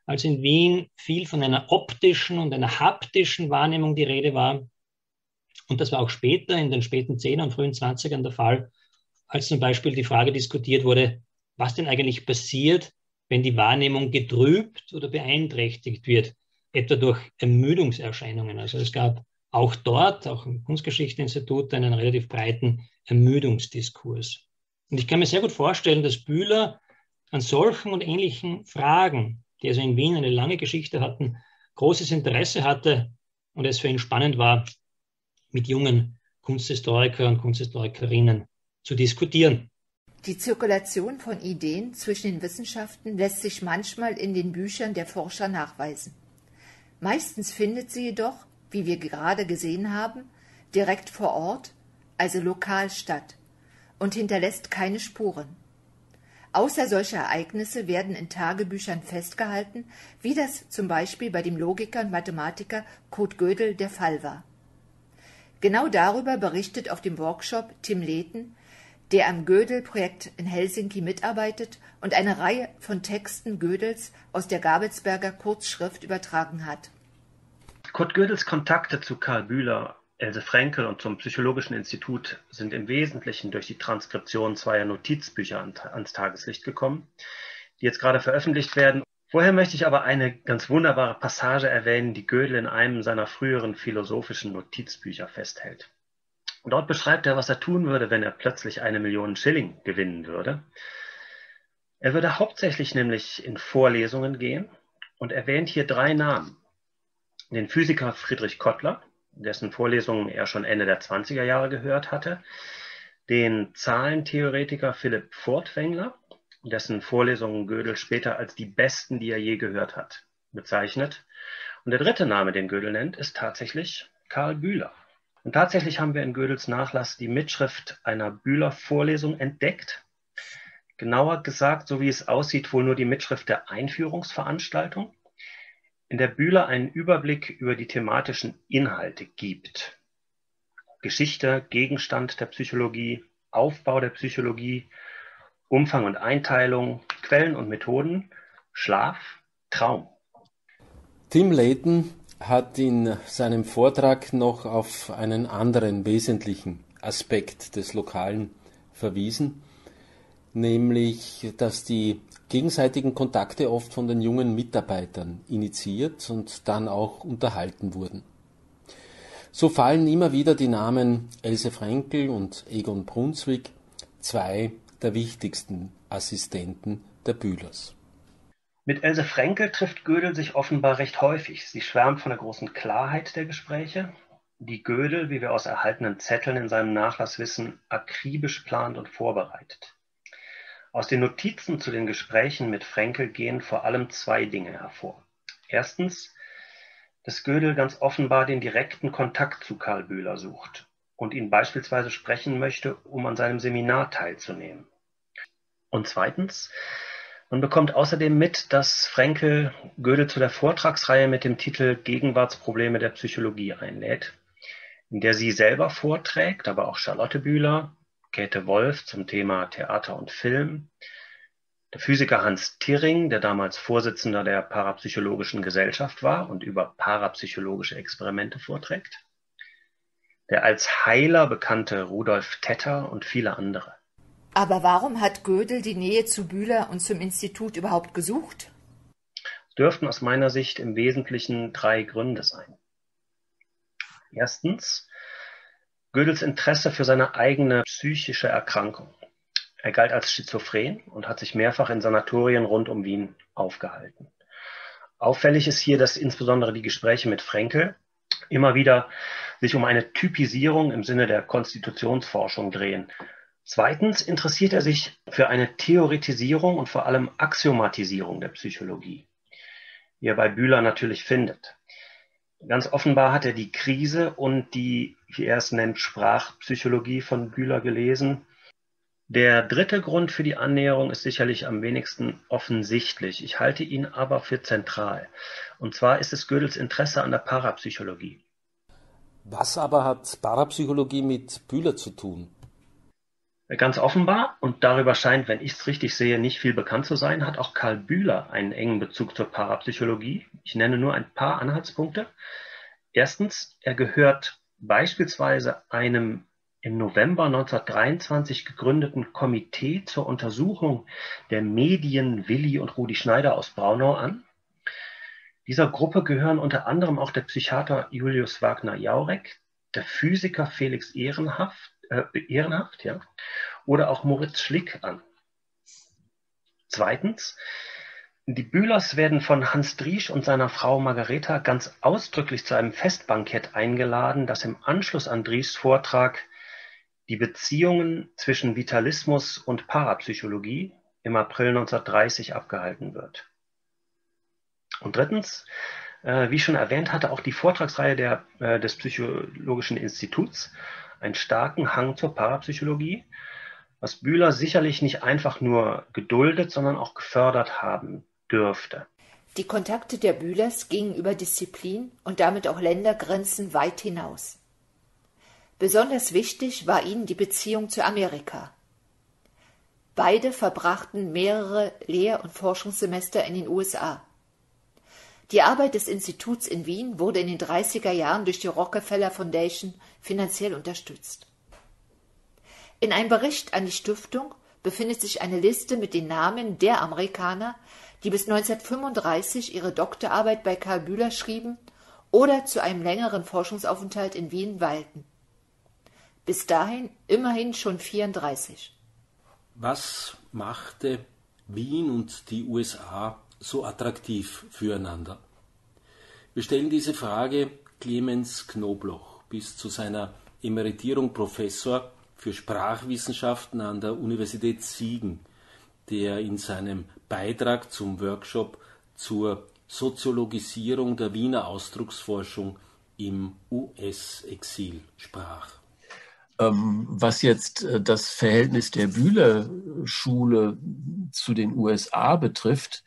S6: als in Wien viel von einer optischen und einer haptischen Wahrnehmung die Rede war. Und das war auch später, in den späten Zehner und frühen Zwanzigern der Fall, als zum Beispiel die Frage diskutiert wurde, was denn eigentlich passiert, wenn die Wahrnehmung getrübt oder beeinträchtigt wird, etwa durch Ermüdungserscheinungen. Also es gab auch dort, auch im Kunstgeschichteinstitut, einen relativ breiten Ermüdungsdiskurs. Und ich kann mir sehr gut vorstellen, dass Bühler an solchen und ähnlichen Fragen, die also in Wien eine lange Geschichte hatten, großes Interesse hatte und es für ihn spannend war, mit jungen Kunsthistorikern und Kunsthistorikerinnen zu diskutieren.
S2: Die Zirkulation von Ideen zwischen den Wissenschaften lässt sich manchmal in den Büchern der Forscher nachweisen. Meistens findet sie jedoch, wie wir gerade gesehen haben, direkt vor Ort, also lokal statt, und hinterlässt keine Spuren. Außer solche Ereignisse werden in Tagebüchern festgehalten, wie das zum Beispiel bei dem Logiker und Mathematiker Kurt Gödel der Fall war. Genau darüber berichtet auf dem Workshop Tim Lehten, der am Gödel-Projekt in Helsinki mitarbeitet und eine Reihe von Texten Gödels aus der Gabelsberger Kurzschrift übertragen hat.
S7: Kurt Gödels Kontakte zu Karl Bühler, Else Frenkel und zum Psychologischen Institut sind im Wesentlichen durch die Transkription zweier Notizbücher ans Tageslicht gekommen, die jetzt gerade veröffentlicht werden. Vorher möchte ich aber eine ganz wunderbare Passage erwähnen, die Gödel in einem seiner früheren philosophischen Notizbücher festhält. Und dort beschreibt er, was er tun würde, wenn er plötzlich eine Million Schilling gewinnen würde. Er würde hauptsächlich nämlich in Vorlesungen gehen und erwähnt hier drei Namen. Den Physiker Friedrich Kottler, dessen Vorlesungen er schon Ende der zwanziger Jahre gehört hatte, den Zahlentheoretiker Philipp Furtwängler, dessen Vorlesungen Gödel später als die besten, die er je gehört hat, bezeichnet. Und der dritte Name, den Gödel nennt, ist tatsächlich Karl Bühler. Und tatsächlich haben wir in Gödels Nachlass die Mitschrift einer Bühler-Vorlesung entdeckt. Genauer gesagt, so wie es aussieht, wohl nur die Mitschrift der Einführungsveranstaltung, in der Bühler einen Überblick über die thematischen Inhalte gibt. Geschichte, Gegenstand der Psychologie, Aufbau der Psychologie, Umfang und Einteilung, Quellen und Methoden, Schlaf, Traum.
S1: Tim Lehten hat in seinem Vortrag noch auf einen anderen wesentlichen Aspekt des Lokalen verwiesen, nämlich, dass die gegenseitigen Kontakte oft von den jungen Mitarbeitern initiiert und dann auch unterhalten wurden. So fallen immer wieder die Namen Else Frenkel und Egon Brunswick, zwei der wichtigsten Assistenten der Bühlers.
S7: Mit Else Frenkel trifft Gödel sich offenbar recht häufig. Sie schwärmt von der großen Klarheit der Gespräche, die Gödel, wie wir aus erhaltenen Zetteln in seinem Nachlass wissen, akribisch plant und vorbereitet. Aus den Notizen zu den Gesprächen mit Frenkel gehen vor allem zwei Dinge hervor. Erstens, dass Gödel ganz offenbar den direkten Kontakt zu Karl Bühler sucht und ihn beispielsweise sprechen möchte, um an seinem Seminar teilzunehmen. Und zweitens, man bekommt außerdem mit, dass Frenkel Gödel zu der Vortragsreihe mit dem Titel Gegenwartsprobleme der Psychologie einlädt, in der sie selber vorträgt, aber auch Charlotte Bühler, Käthe Wolf zum Thema Theater und Film, der Physiker Hans Thirring, der damals Vorsitzender der Parapsychologischen Gesellschaft war und über parapsychologische Experimente vorträgt, der als Heiler bekannte Rudolf Tetter und viele andere.
S2: Aber warum hat Gödel die Nähe zu Bühler und zum Institut überhaupt gesucht?
S7: Es dürften aus meiner Sicht im Wesentlichen drei Gründe sein. Erstens, Gödels Interesse für seine eigene psychische Erkrankung. Er galt als schizophren und hat sich mehrfach in Sanatorien rund um Wien aufgehalten. Auffällig ist hier, dass insbesondere die Gespräche mit Frenkel immer wieder sich um eine Typisierung im Sinne der Konstitutionsforschung drehen. Zweitens interessiert er sich für eine Theoretisierung und vor allem Axiomatisierung der Psychologie, wie er bei Bühler natürlich findet. Ganz offenbar hat er die Krise und die, wie er es nennt, Sprachpsychologie von Bühler gelesen. Der dritte Grund für die Annäherung ist sicherlich am wenigsten offensichtlich. Ich halte ihn aber für zentral. Und zwar ist es Gödels Interesse an der Parapsychologie.
S1: Was aber hat Parapsychologie mit Bühler zu tun?
S7: Ganz offenbar, und darüber scheint, wenn ich es richtig sehe, nicht viel bekannt zu sein, hat auch Karl Bühler einen engen Bezug zur Parapsychologie. Ich nenne nur ein paar Anhaltspunkte. Erstens, er gehört beispielsweise einem im November neunzehnhundertdreiundzwanzig gegründeten Komitee zur Untersuchung der Medien Willi und Rudi Schneider aus Braunau an. Dieser Gruppe gehören unter anderem auch der Psychiater Julius Wagner-Jaurek, der Physiker Felix Ehrenhaft, äh, Ehrenhaft ja, oder auch Moritz Schlick an. Zweitens, die Bühlers werden von Hans Driesch und seiner Frau Margareta ganz ausdrücklich zu einem Festbankett eingeladen, das im Anschluss an Drieschs Vortrag die Beziehungen zwischen Vitalismus und Parapsychologie im April neunzehnhundertdreißig abgehalten wird. Und drittens, äh, wie schon erwähnt, hatte auch die Vortragsreihe der, äh, des Psychologischen Instituts einen starken Hang zur Parapsychologie, was Bühler sicherlich nicht einfach nur geduldet, sondern auch gefördert haben dürfte.
S2: Die Kontakte der Bühlers gingen über Disziplin und damit auch Ländergrenzen weit hinaus. Besonders wichtig war ihnen die Beziehung zu Amerika. Beide verbrachten mehrere Lehr- und Forschungssemester in den U S A. Die Arbeit des Instituts in Wien wurde in den dreißiger Jahren durch die Rockefeller Foundation finanziell unterstützt. In einem Bericht an die Stiftung befindet sich eine Liste mit den Namen der Amerikaner, die bis neunzehnhundertfünfunddreißig ihre Doktorarbeit bei Karl Bühler schrieben oder zu einem längeren Forschungsaufenthalt in Wien weilten. Bis dahin immerhin schon vierunddreißig.
S1: Was machte Wien und die U S A so attraktiv füreinander? Wir stellen diese Frage Clemens Knobloch, bis zu seiner Emeritierung Professor für Sprachwissenschaften an der Universität Siegen, der in seinem Beitrag zum Workshop zur Soziologisierung der Wiener Ausdrucksforschung im U S-Exil sprach.
S8: Was jetzt das Verhältnis der Bühler-Schule zu den U S A betrifft,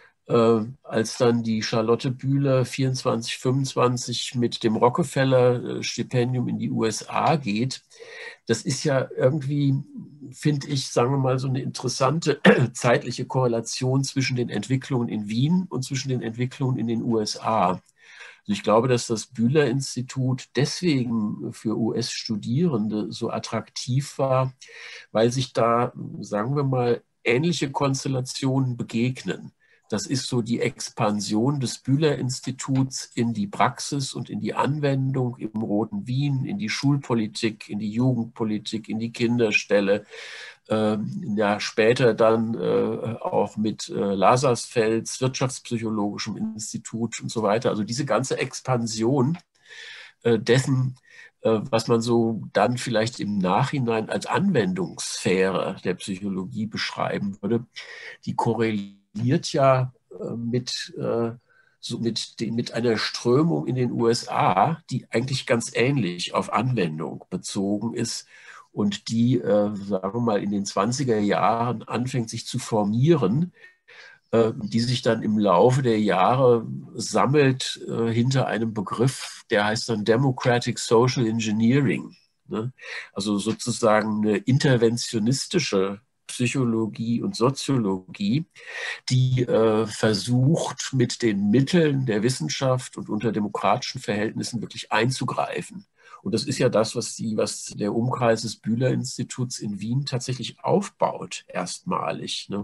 S8: als dann die Charlotte Bühler vierundzwanzig, fünfundzwanzig mit dem Rockefeller-Stipendium in die U S A geht, das ist ja irgendwie, finde ich, sagen wir mal, so eine interessante zeitliche Korrelation zwischen den Entwicklungen in Wien und zwischen den Entwicklungen in den U S A. Also ich glaube, dass das Bühler-Institut deswegen für U S-Studierende so attraktiv war, weil sich da, sagen wir mal, ähnliche Konstellationen begegnen. Das ist so die Expansion des Bühler-Instituts in die Praxis und in die Anwendung im Roten Wien, in die Schulpolitik, in die Jugendpolitik, in die Kinderstelle. Ähm, ja, später dann äh, auch mit äh, Lazarsfelds Wirtschaftspsychologischem Institut und so weiter. Also diese ganze Expansion äh, dessen, äh, was man so dann vielleicht im Nachhinein als Anwendungssphäre der Psychologie beschreiben würde, die korreliert ja äh, mit, äh, so mit, den, mit einer Strömung in den U S A, die eigentlich ganz ähnlich auf Anwendung bezogen ist und die, äh, sagen wir mal, in den zwanziger Jahren anfängt sich zu formieren, äh, die sich dann im Laufe der Jahre sammelt äh, hinter einem Begriff, der heißt dann Democratic Social Engineering. Ne? Also sozusagen eine interventionistische Psychologie und Soziologie, die äh, versucht, mit den Mitteln der Wissenschaft und unter demokratischen Verhältnissen wirklich einzugreifen. Und das ist ja das, was, die, was der Umkreis des Bühler-Instituts in Wien tatsächlich aufbaut, erstmalig. Ne?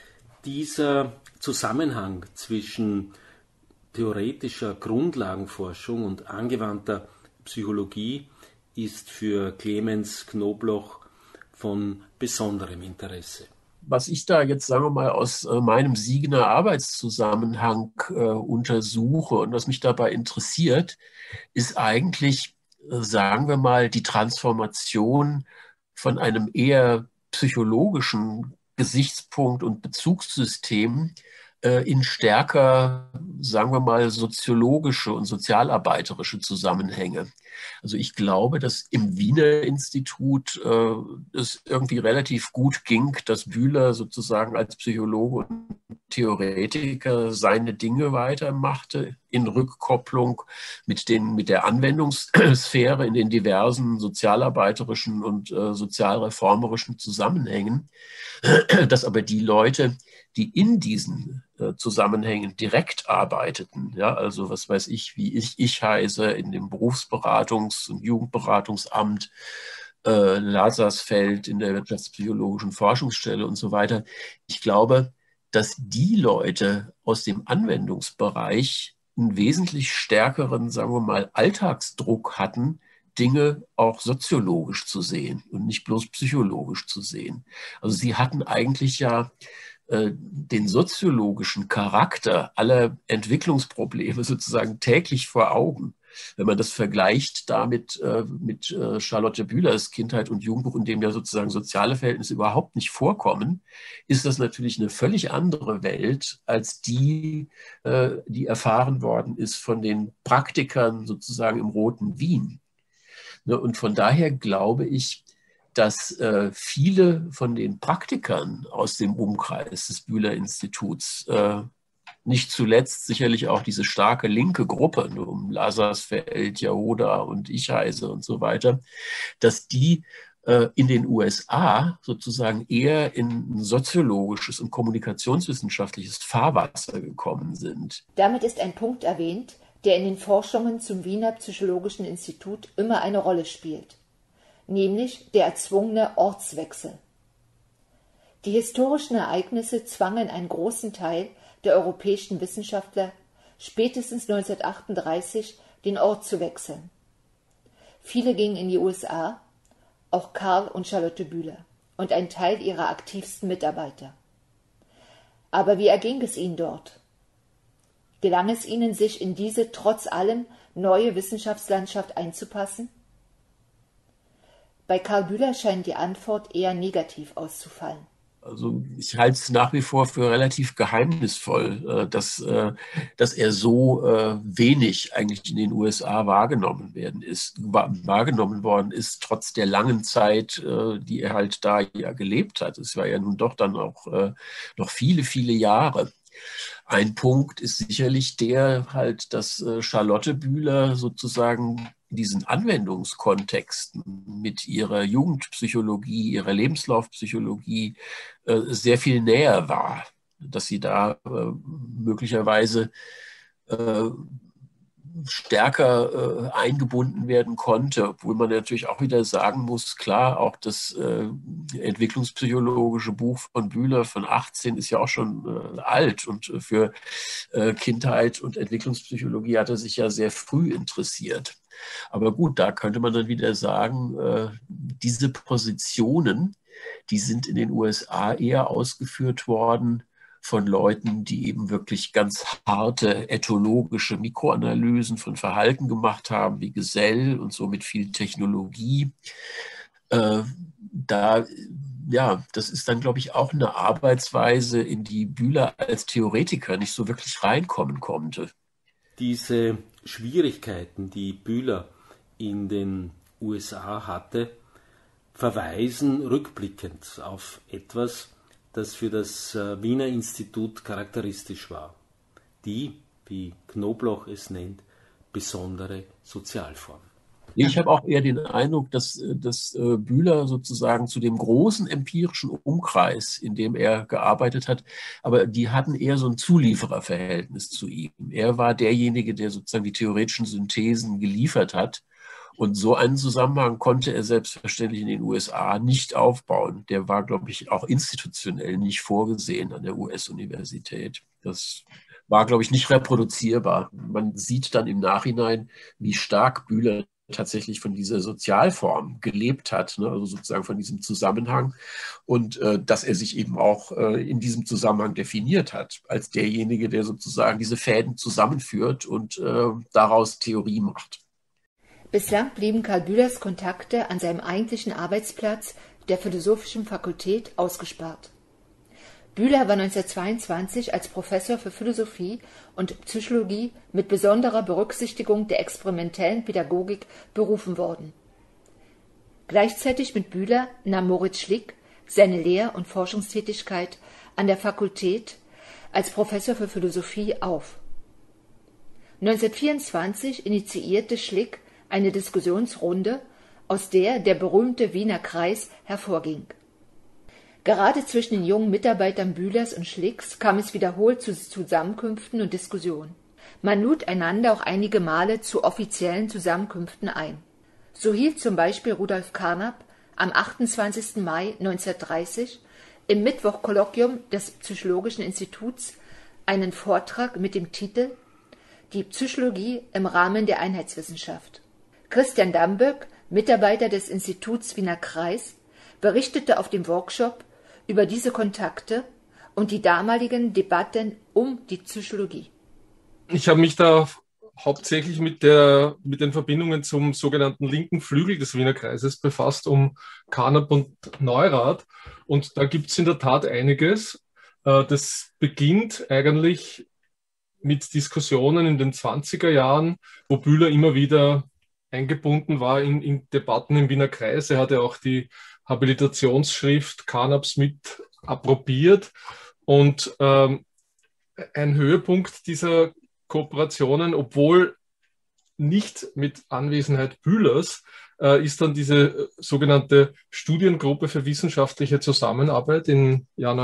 S1: Dieser Zusammenhang zwischen theoretischer Grundlagenforschung und angewandter Psychologie ist für Clemens Knobloch von besonderem Interesse.
S8: Was ich da jetzt, sagen wir mal, aus äh, meinem Siegener Arbeitszusammenhang äh, untersuche und was mich dabei interessiert, ist eigentlich, äh, sagen wir mal, die Transformation von einem eher psychologischen Gesichtspunkt und Bezugssystem in stärker, sagen wir mal, soziologische und sozialarbeiterische Zusammenhänge. Also ich glaube, dass im Wiener Institut äh, es irgendwie relativ gut ging, dass Bühler sozusagen als Psychologe und Theoretiker seine Dinge weitermachte, in Rückkopplung mit, den, mit der Anwendungssphäre in den diversen sozialarbeiterischen und äh, sozialreformerischen Zusammenhängen, dass aber die Leute, die in diesen äh, Zusammenhängen direkt arbeiteten, ja, also was weiß ich, wie ich, ich heiße, in dem Berufsberatungs- und Jugendberatungsamt, äh, Lazarsfeld, in der wirtschaftspsychologischen Forschungsstelle und so weiter. Ich glaube, dass die Leute aus dem Anwendungsbereich einen wesentlich stärkeren, sagen wir mal, Alltagsdruck hatten, Dinge auch soziologisch zu sehen und nicht bloß psychologisch zu sehen. Also sie hatten eigentlich ja den soziologischen Charakter aller Entwicklungsprobleme sozusagen täglich vor Augen. Wenn man das vergleicht damit äh, mit äh, Charlotte Bühlers Kindheit und Jugendbuch, in dem ja sozusagen soziale Verhältnisse überhaupt nicht vorkommen, ist das natürlich eine völlig andere Welt als die, äh, die erfahren worden ist von den Praktikern sozusagen im Roten Wien. Ne, und von daher glaube ich, dass äh, viele von den Praktikern aus dem Umkreis des Bühler-Instituts, äh, nicht zuletzt sicherlich auch diese starke linke Gruppe, ne, um Lazarsfeld, Jahoda und ich heiße und so weiter, dass die äh, in den U S A sozusagen eher in ein soziologisches und kommunikationswissenschaftliches Fahrwasser gekommen sind.
S2: Damit ist ein Punkt erwähnt, der in den Forschungen zum Wiener Psychologischen Institut immer eine Rolle spielt, nämlich der erzwungene Ortswechsel. Die historischen Ereignisse zwangen einen großen Teil der europäischen Wissenschaftler spätestens neunzehnhundertachtunddreißig den Ort zu wechseln. Viele gingen in die U S A, auch Karl und Charlotte Bühler und ein Teil ihrer aktivsten Mitarbeiter. Aber wie erging es ihnen dort? Gelang es ihnen, sich in diese trotz allem neue Wissenschaftslandschaft einzupassen? Bei Karl Bühler scheint die Antwort eher negativ auszufallen.
S8: Also ich halte es nach wie vor für relativ geheimnisvoll, dass, dass er so wenig eigentlich in den U S A wahrgenommen werden ist, wahrgenommen worden ist, trotz der langen Zeit, die er halt da ja gelebt hat. Es war ja nun doch dann auch noch viele, viele Jahre. Ein Punkt ist sicherlich der halt, dass Charlotte Bühler sozusagen diesen Anwendungskontexten mit ihrer Jugendpsychologie, ihrer Lebenslaufpsychologie äh, sehr viel näher war, dass sie da äh, möglicherweise äh, stärker äh, eingebunden werden konnte, obwohl man natürlich auch wieder sagen muss, klar, auch das äh, entwicklungspsychologische Buch von Bühler von achtzehn ist ja auch schon äh, alt und äh, für äh, Kindheit und Entwicklungspsychologie hat er sich ja sehr früh interessiert. Aber gut, da könnte man dann wieder sagen, äh, diese Positionen, die sind in den U S A eher ausgeführt worden von Leuten, die eben wirklich ganz harte ethologische Mikroanalysen von Verhalten gemacht haben, wie Gesell und so mit viel Technologie. Äh, da, ja, das ist dann, glaube ich, auch eine Arbeitsweise, in die Bühler als Theoretiker nicht so wirklich reinkommen konnte.
S1: Diese Schwierigkeiten, die Bühler in den U S A hatte, verweisen rückblickend auf etwas, das für das Wiener Institut charakteristisch war. Die, wie Knobloch es nennt, besondere Sozialform.
S8: Ich habe auch eher den Eindruck, dass, dass Bühler sozusagen zu dem großen empirischen Umkreis, in dem er gearbeitet hat, aber die hatten eher so ein Zuliefererverhältnis zu ihm. Er war derjenige, der sozusagen die theoretischen Synthesen geliefert hat. Und so einen Zusammenhang konnte er selbstverständlich in den U S A nicht aufbauen. Der war, glaube ich, auch institutionell nicht vorgesehen an der U S-Universität. Das war, glaube ich, nicht reproduzierbar. Man sieht dann im Nachhinein, wie stark Bühler tatsächlich von dieser Sozialform gelebt hat, ne? Also sozusagen von diesem Zusammenhang und äh, dass er sich eben auch äh, in diesem Zusammenhang definiert hat, als derjenige, der sozusagen diese Fäden zusammenführt und äh, daraus Theorie macht.
S2: Bislang blieben Karl Bühlers Kontakte an seinem eigentlichen Arbeitsplatz der Philosophischen Fakultät ausgespart. Bühler war neunzehnhundertzweiundzwanzig als Professor für Philosophie und Psychologie mit besonderer Berücksichtigung der experimentellen Pädagogik berufen worden. Gleichzeitig mit Bühler nahm Moritz Schlick seine Lehr- und Forschungstätigkeit an der Fakultät als Professor für Philosophie auf. neunzehnhundertvierundzwanzig initiierte Schlick eine Diskussionsrunde, aus der der berühmte Wiener Kreis hervorging. Gerade zwischen den jungen Mitarbeitern Bühlers und Schlicks kam es wiederholt zu Zusammenkünften und Diskussionen. Man lud einander auch einige Male zu offiziellen Zusammenkünften ein. So hielt zum Beispiel Rudolf Carnap am achtundzwanzigsten Mai neunzehnhundertdreißig im Mittwochkolloquium des Psychologischen Instituts einen Vortrag mit dem Titel »Die Psychologie im Rahmen der Einheitswissenschaft«. Christian Damböck, Mitarbeiter des Instituts Wiener Kreis, berichtete auf dem Workshop über diese Kontakte und die damaligen Debatten um die Psychologie.
S9: Ich habe mich da hauptsächlich mit, der, mit den Verbindungen zum sogenannten linken Flügel des Wiener Kreises befasst, um Carnap und Neurath. Und da gibt es in der Tat einiges. Das beginnt eigentlich mit Diskussionen in den zwanziger Jahren, wo Bühler immer wieder eingebunden war in, in Debatten im Wiener Kreis. Er hatte auch die Habilitationsschrift Carnaps mit approbiert. Und ähm, ein Höhepunkt dieser Kooperationen, obwohl nicht mit Anwesenheit Bühlers, äh, ist dann diese sogenannte Studiengruppe für wissenschaftliche Zusammenarbeit im Jahr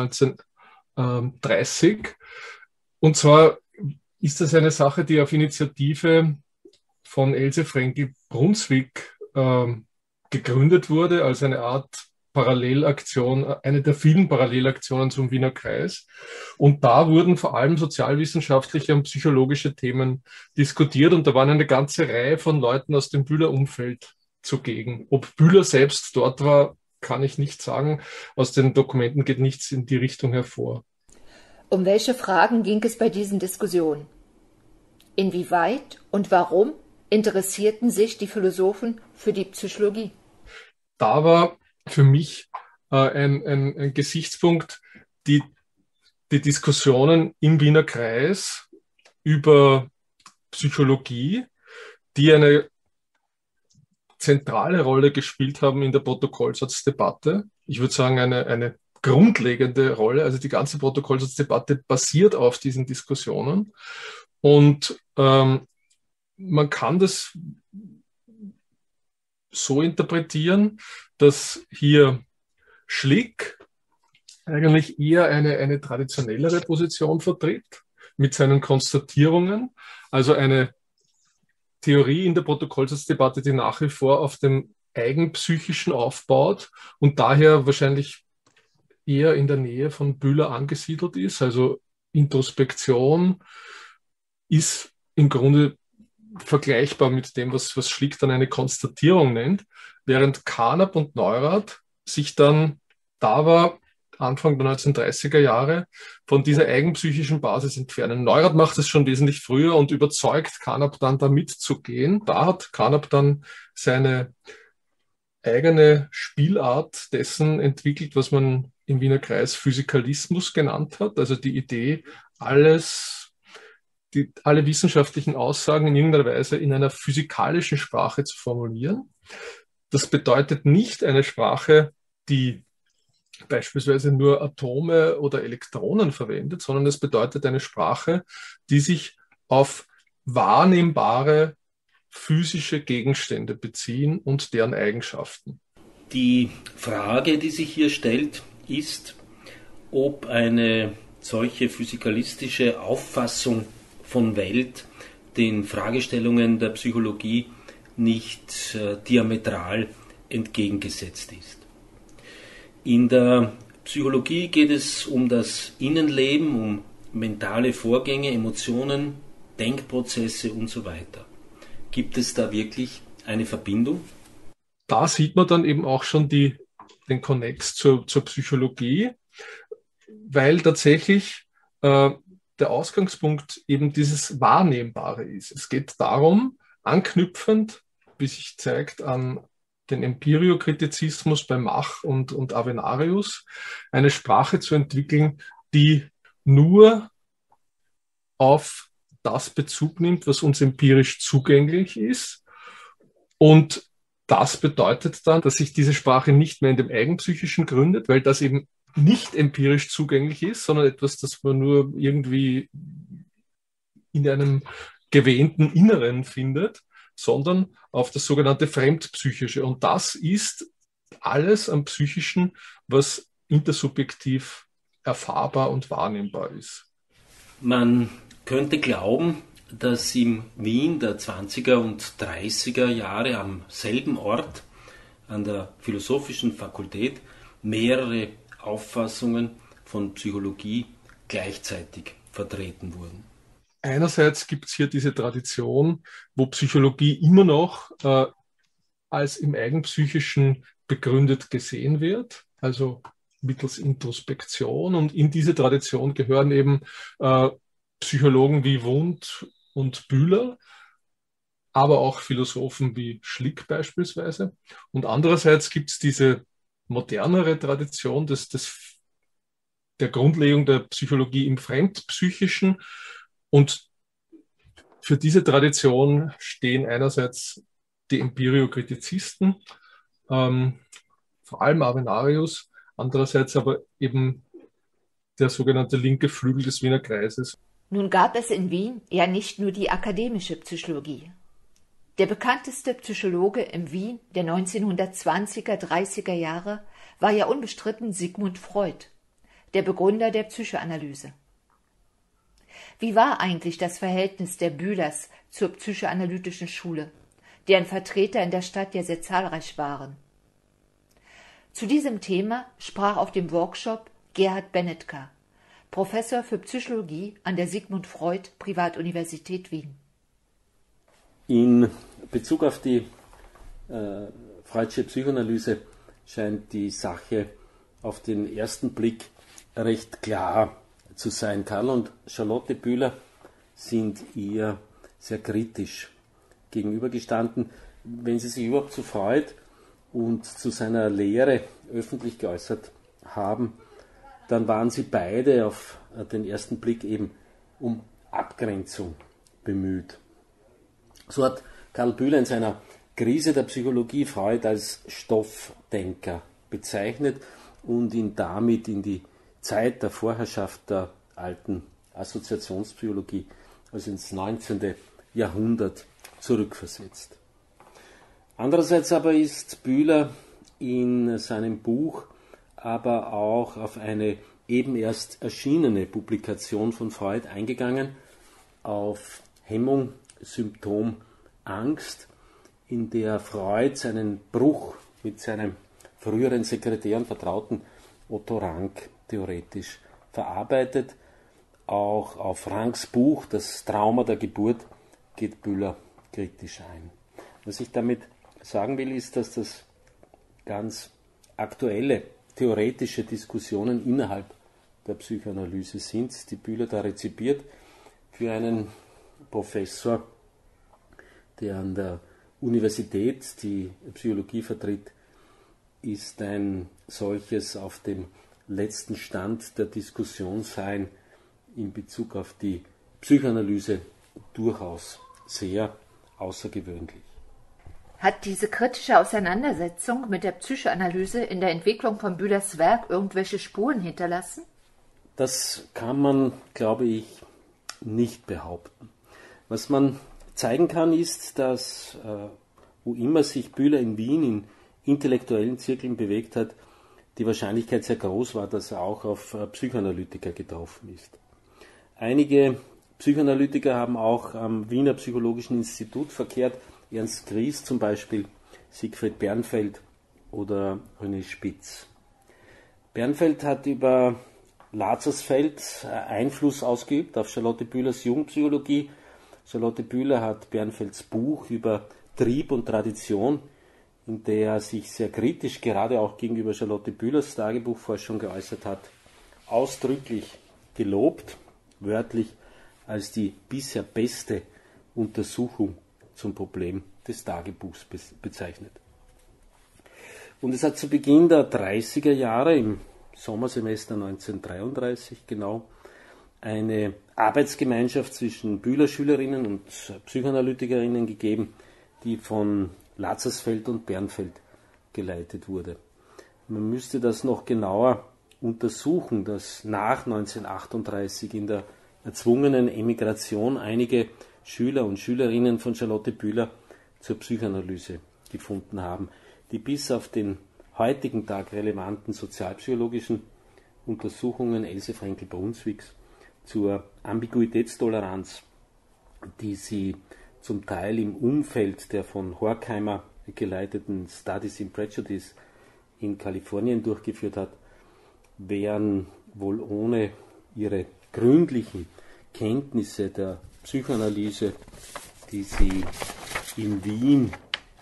S9: neunzehnhundertdreißig. Und zwar ist das eine Sache, die auf Initiative von Else Frenkel-Brunswick äh, gegründet wurde, als eine Art Parallelaktion, eine der vielen Parallelaktionen zum Wiener Kreis. Und da wurden vor allem sozialwissenschaftliche und psychologische Themen diskutiert. Und da waren eine ganze Reihe von Leuten aus dem Bühler-Umfeld zugegen. Ob Bühler selbst dort war, kann ich nicht sagen. Aus den Dokumenten geht nichts in die Richtung hervor.
S2: Um welche Fragen ging es bei diesen Diskussionen? Inwieweit und warum interessierten sich die Philosophen für die Psychologie?
S9: Da war für mich äh, ein, ein, ein Gesichtspunkt, die, die Diskussionen im Wiener Kreis über Psychologie, die eine zentrale Rolle gespielt haben in der Protokollsatzdebatte. Ich würde sagen, eine, eine grundlegende Rolle. Also die ganze Protokollsatzdebatte basiert auf diesen Diskussionen. Und ähm, man kann das so interpretieren, dass hier Schlick eigentlich eher eine, eine traditionellere Position vertritt mit seinen Konstatierungen, also eine Theorie in der Protokollsatzdebatte, die nach wie vor auf dem Eigenpsychischen aufbaut und daher wahrscheinlich eher in der Nähe von Bühler angesiedelt ist. Also Introspektion ist im Grunde vergleichbar mit dem, was, was Schlick dann eine Konstatierung nennt, während Carnap und Neurath sich dann, da war Anfang der neunzehnhundertdreißiger Jahre, von dieser eigenpsychischen Basis entfernen. Neurath macht es schon wesentlich früher und überzeugt Carnap dann, da mitzugehen. Da hat Carnap dann seine eigene Spielart dessen entwickelt, was man im Wiener Kreis Physikalismus genannt hat, also die Idee, alles Die, alle wissenschaftlichen Aussagen in irgendeiner Weise in einer physikalischen Sprache zu formulieren. Das bedeutet nicht eine Sprache, die beispielsweise nur Atome oder Elektronen verwendet, sondern es bedeutet eine Sprache, die sich auf wahrnehmbare physische Gegenstände beziehen und deren Eigenschaften.
S1: Die Frage, die sich hier stellt, ist, ob eine solche physikalistische Auffassung von Welt den Fragestellungen der Psychologie nicht äh, diametral entgegengesetzt ist. In der Psychologie geht es um das Innenleben, um mentale Vorgänge, Emotionen, Denkprozesse und so weiter. Gibt es da wirklich eine Verbindung?
S9: Da sieht man dann eben auch schon die, den Konnex zur, zur Psychologie, weil tatsächlich äh, der Ausgangspunkt eben dieses Wahrnehmbare ist. Es geht darum, anknüpfend, wie sich zeigt, an den Empiriokritizismus bei Mach und, und Avenarius, eine Sprache zu entwickeln, die nur auf das Bezug nimmt, was uns empirisch zugänglich ist. Und das bedeutet dann, dass sich diese Sprache nicht mehr in dem Eigenpsychischen gründet, weil das eben nicht empirisch zugänglich ist, sondern etwas, das man nur irgendwie in einem gewähnten Inneren findet, sondern auf das sogenannte Fremdpsychische. Und das ist alles am Psychischen, was intersubjektiv erfahrbar und wahrnehmbar ist.
S1: Man könnte glauben, dass im Wien der zwanziger und dreißiger Jahre am selben Ort an der Philosophischen Fakultät mehrere Auffassungen von Psychologie gleichzeitig vertreten wurden.
S9: Einerseits gibt es hier diese Tradition, wo Psychologie immer noch äh, als im Eigenpsychischen begründet gesehen wird, also mittels Introspektion. Und in diese Tradition gehören eben äh, Psychologen wie Wundt und Bühler, aber auch Philosophen wie Schlick beispielsweise. Und andererseits gibt es diese modernere Tradition des, des, der Grundlegung der Psychologie im Fremdpsychischen. Und für diese Tradition stehen einerseits die Empiriokritizisten, ähm, vor allem Avenarius, andererseits aber eben der sogenannte linke Flügel des Wiener Kreises.
S2: Nun gab es in Wien ja nicht nur die akademische Psychologie. Der bekannteste Psychologe im Wien der neunzehnhundertzwanziger, dreißiger Jahre war ja unbestritten Sigmund Freud, der Begründer der Psychoanalyse. Wie war eigentlich das Verhältnis der Bühlers zur psychoanalytischen Schule, deren Vertreter in der Stadt ja sehr zahlreich waren? Zu diesem Thema sprach auf dem Workshop Gerhard Benetka, Professor für Psychologie an der Sigmund Freud Privatuniversität Wien.
S1: In Bezug auf die äh, Freudsche Psychoanalyse scheint die Sache auf den ersten Blick recht klar zu sein. Karl und Charlotte Bühler sind ihr sehr kritisch gegenübergestanden. Wenn sie sich überhaupt zu Freud und zu seiner Lehre öffentlich geäußert haben, dann waren sie beide auf den ersten Blick eben um Abgrenzung bemüht. So hat Karl Bühler in seiner Krise der Psychologie Freud als Stoffdenker bezeichnet und ihn damit in die Zeit der Vorherrschaft der alten Assoziationspsychologie, also ins neunzehnten Jahrhundert, zurückversetzt. Andererseits aber ist Bühler in seinem Buch aber auch auf eine eben erst erschienene Publikation von Freud eingegangen, auf Hemmung, Symptom, Angst, in der Freud seinen Bruch mit seinem früheren Sekretär und Vertrauten Otto Rank theoretisch verarbeitet. Auch auf Ranks Buch, das Trauma der Geburt, geht Bühler kritisch ein. Was ich damit sagen will, ist, dass das ganz aktuelle theoretische Diskussionen innerhalb der Psychoanalyse sind, die Bühler da rezipiert. Für einen Professor, der an der Universität die Psychologie vertritt, ist ein solches auf dem letzten Stand der Diskussion sein in Bezug auf die Psychoanalyse durchaus sehr außergewöhnlich.
S2: Hat diese kritische Auseinandersetzung mit der Psychoanalyse in der Entwicklung von Bühlers Werk irgendwelche Spuren hinterlassen?
S1: Das kann man, glaube ich, nicht behaupten. Was man zeigen kann, ist, dass äh, wo immer sich Bühler in Wien in intellektuellen Zirkeln bewegt hat, die Wahrscheinlichkeit sehr groß war, dass er auch auf äh, Psychoanalytiker getroffen ist. Einige Psychoanalytiker haben auch am Wiener Psychologischen Institut verkehrt, Ernst Gries zum Beispiel, Siegfried Bernfeld oder René Spitz. Bernfeld hat über Lazarsfeld Einfluss ausgeübt auf Charlotte Bühlers Jugendpsychologie. Charlotte Bühler hat Bernfelds Buch über Trieb und Tradition, in der er sich sehr kritisch gerade auch gegenüber Charlotte Bühlers Tagebuchforschung geäußert hat, ausdrücklich gelobt, wörtlich als die bisher beste Untersuchung zum Problem des Tagebuchs bezeichnet. Und es hat zu Beginn der dreißiger Jahre im Sommersemester neunzehnhundertdreiunddreißig genau, eine Arbeitsgemeinschaft zwischen Bühler-Schülerinnen und Psychoanalytikerinnen gegeben, die von Lazarsfeld und Bernfeld geleitet wurde. Man müsste das noch genauer untersuchen, dass nach neunzehnhundertachtunddreißig in der erzwungenen Emigration einige Schüler und Schülerinnen von Charlotte Bühler zur Psychoanalyse gefunden haben, die bis auf den heutigen Tag relevanten sozialpsychologischen Untersuchungen Else Frenkel-Brunswicks zur Ambiguitätstoleranz, die sie zum Teil im Umfeld der von Horkheimer geleiteten Studies in Prejudice in Kalifornien durchgeführt hat, wären wohl ohne ihre gründlichen Kenntnisse der Psychoanalyse, die sie in Wien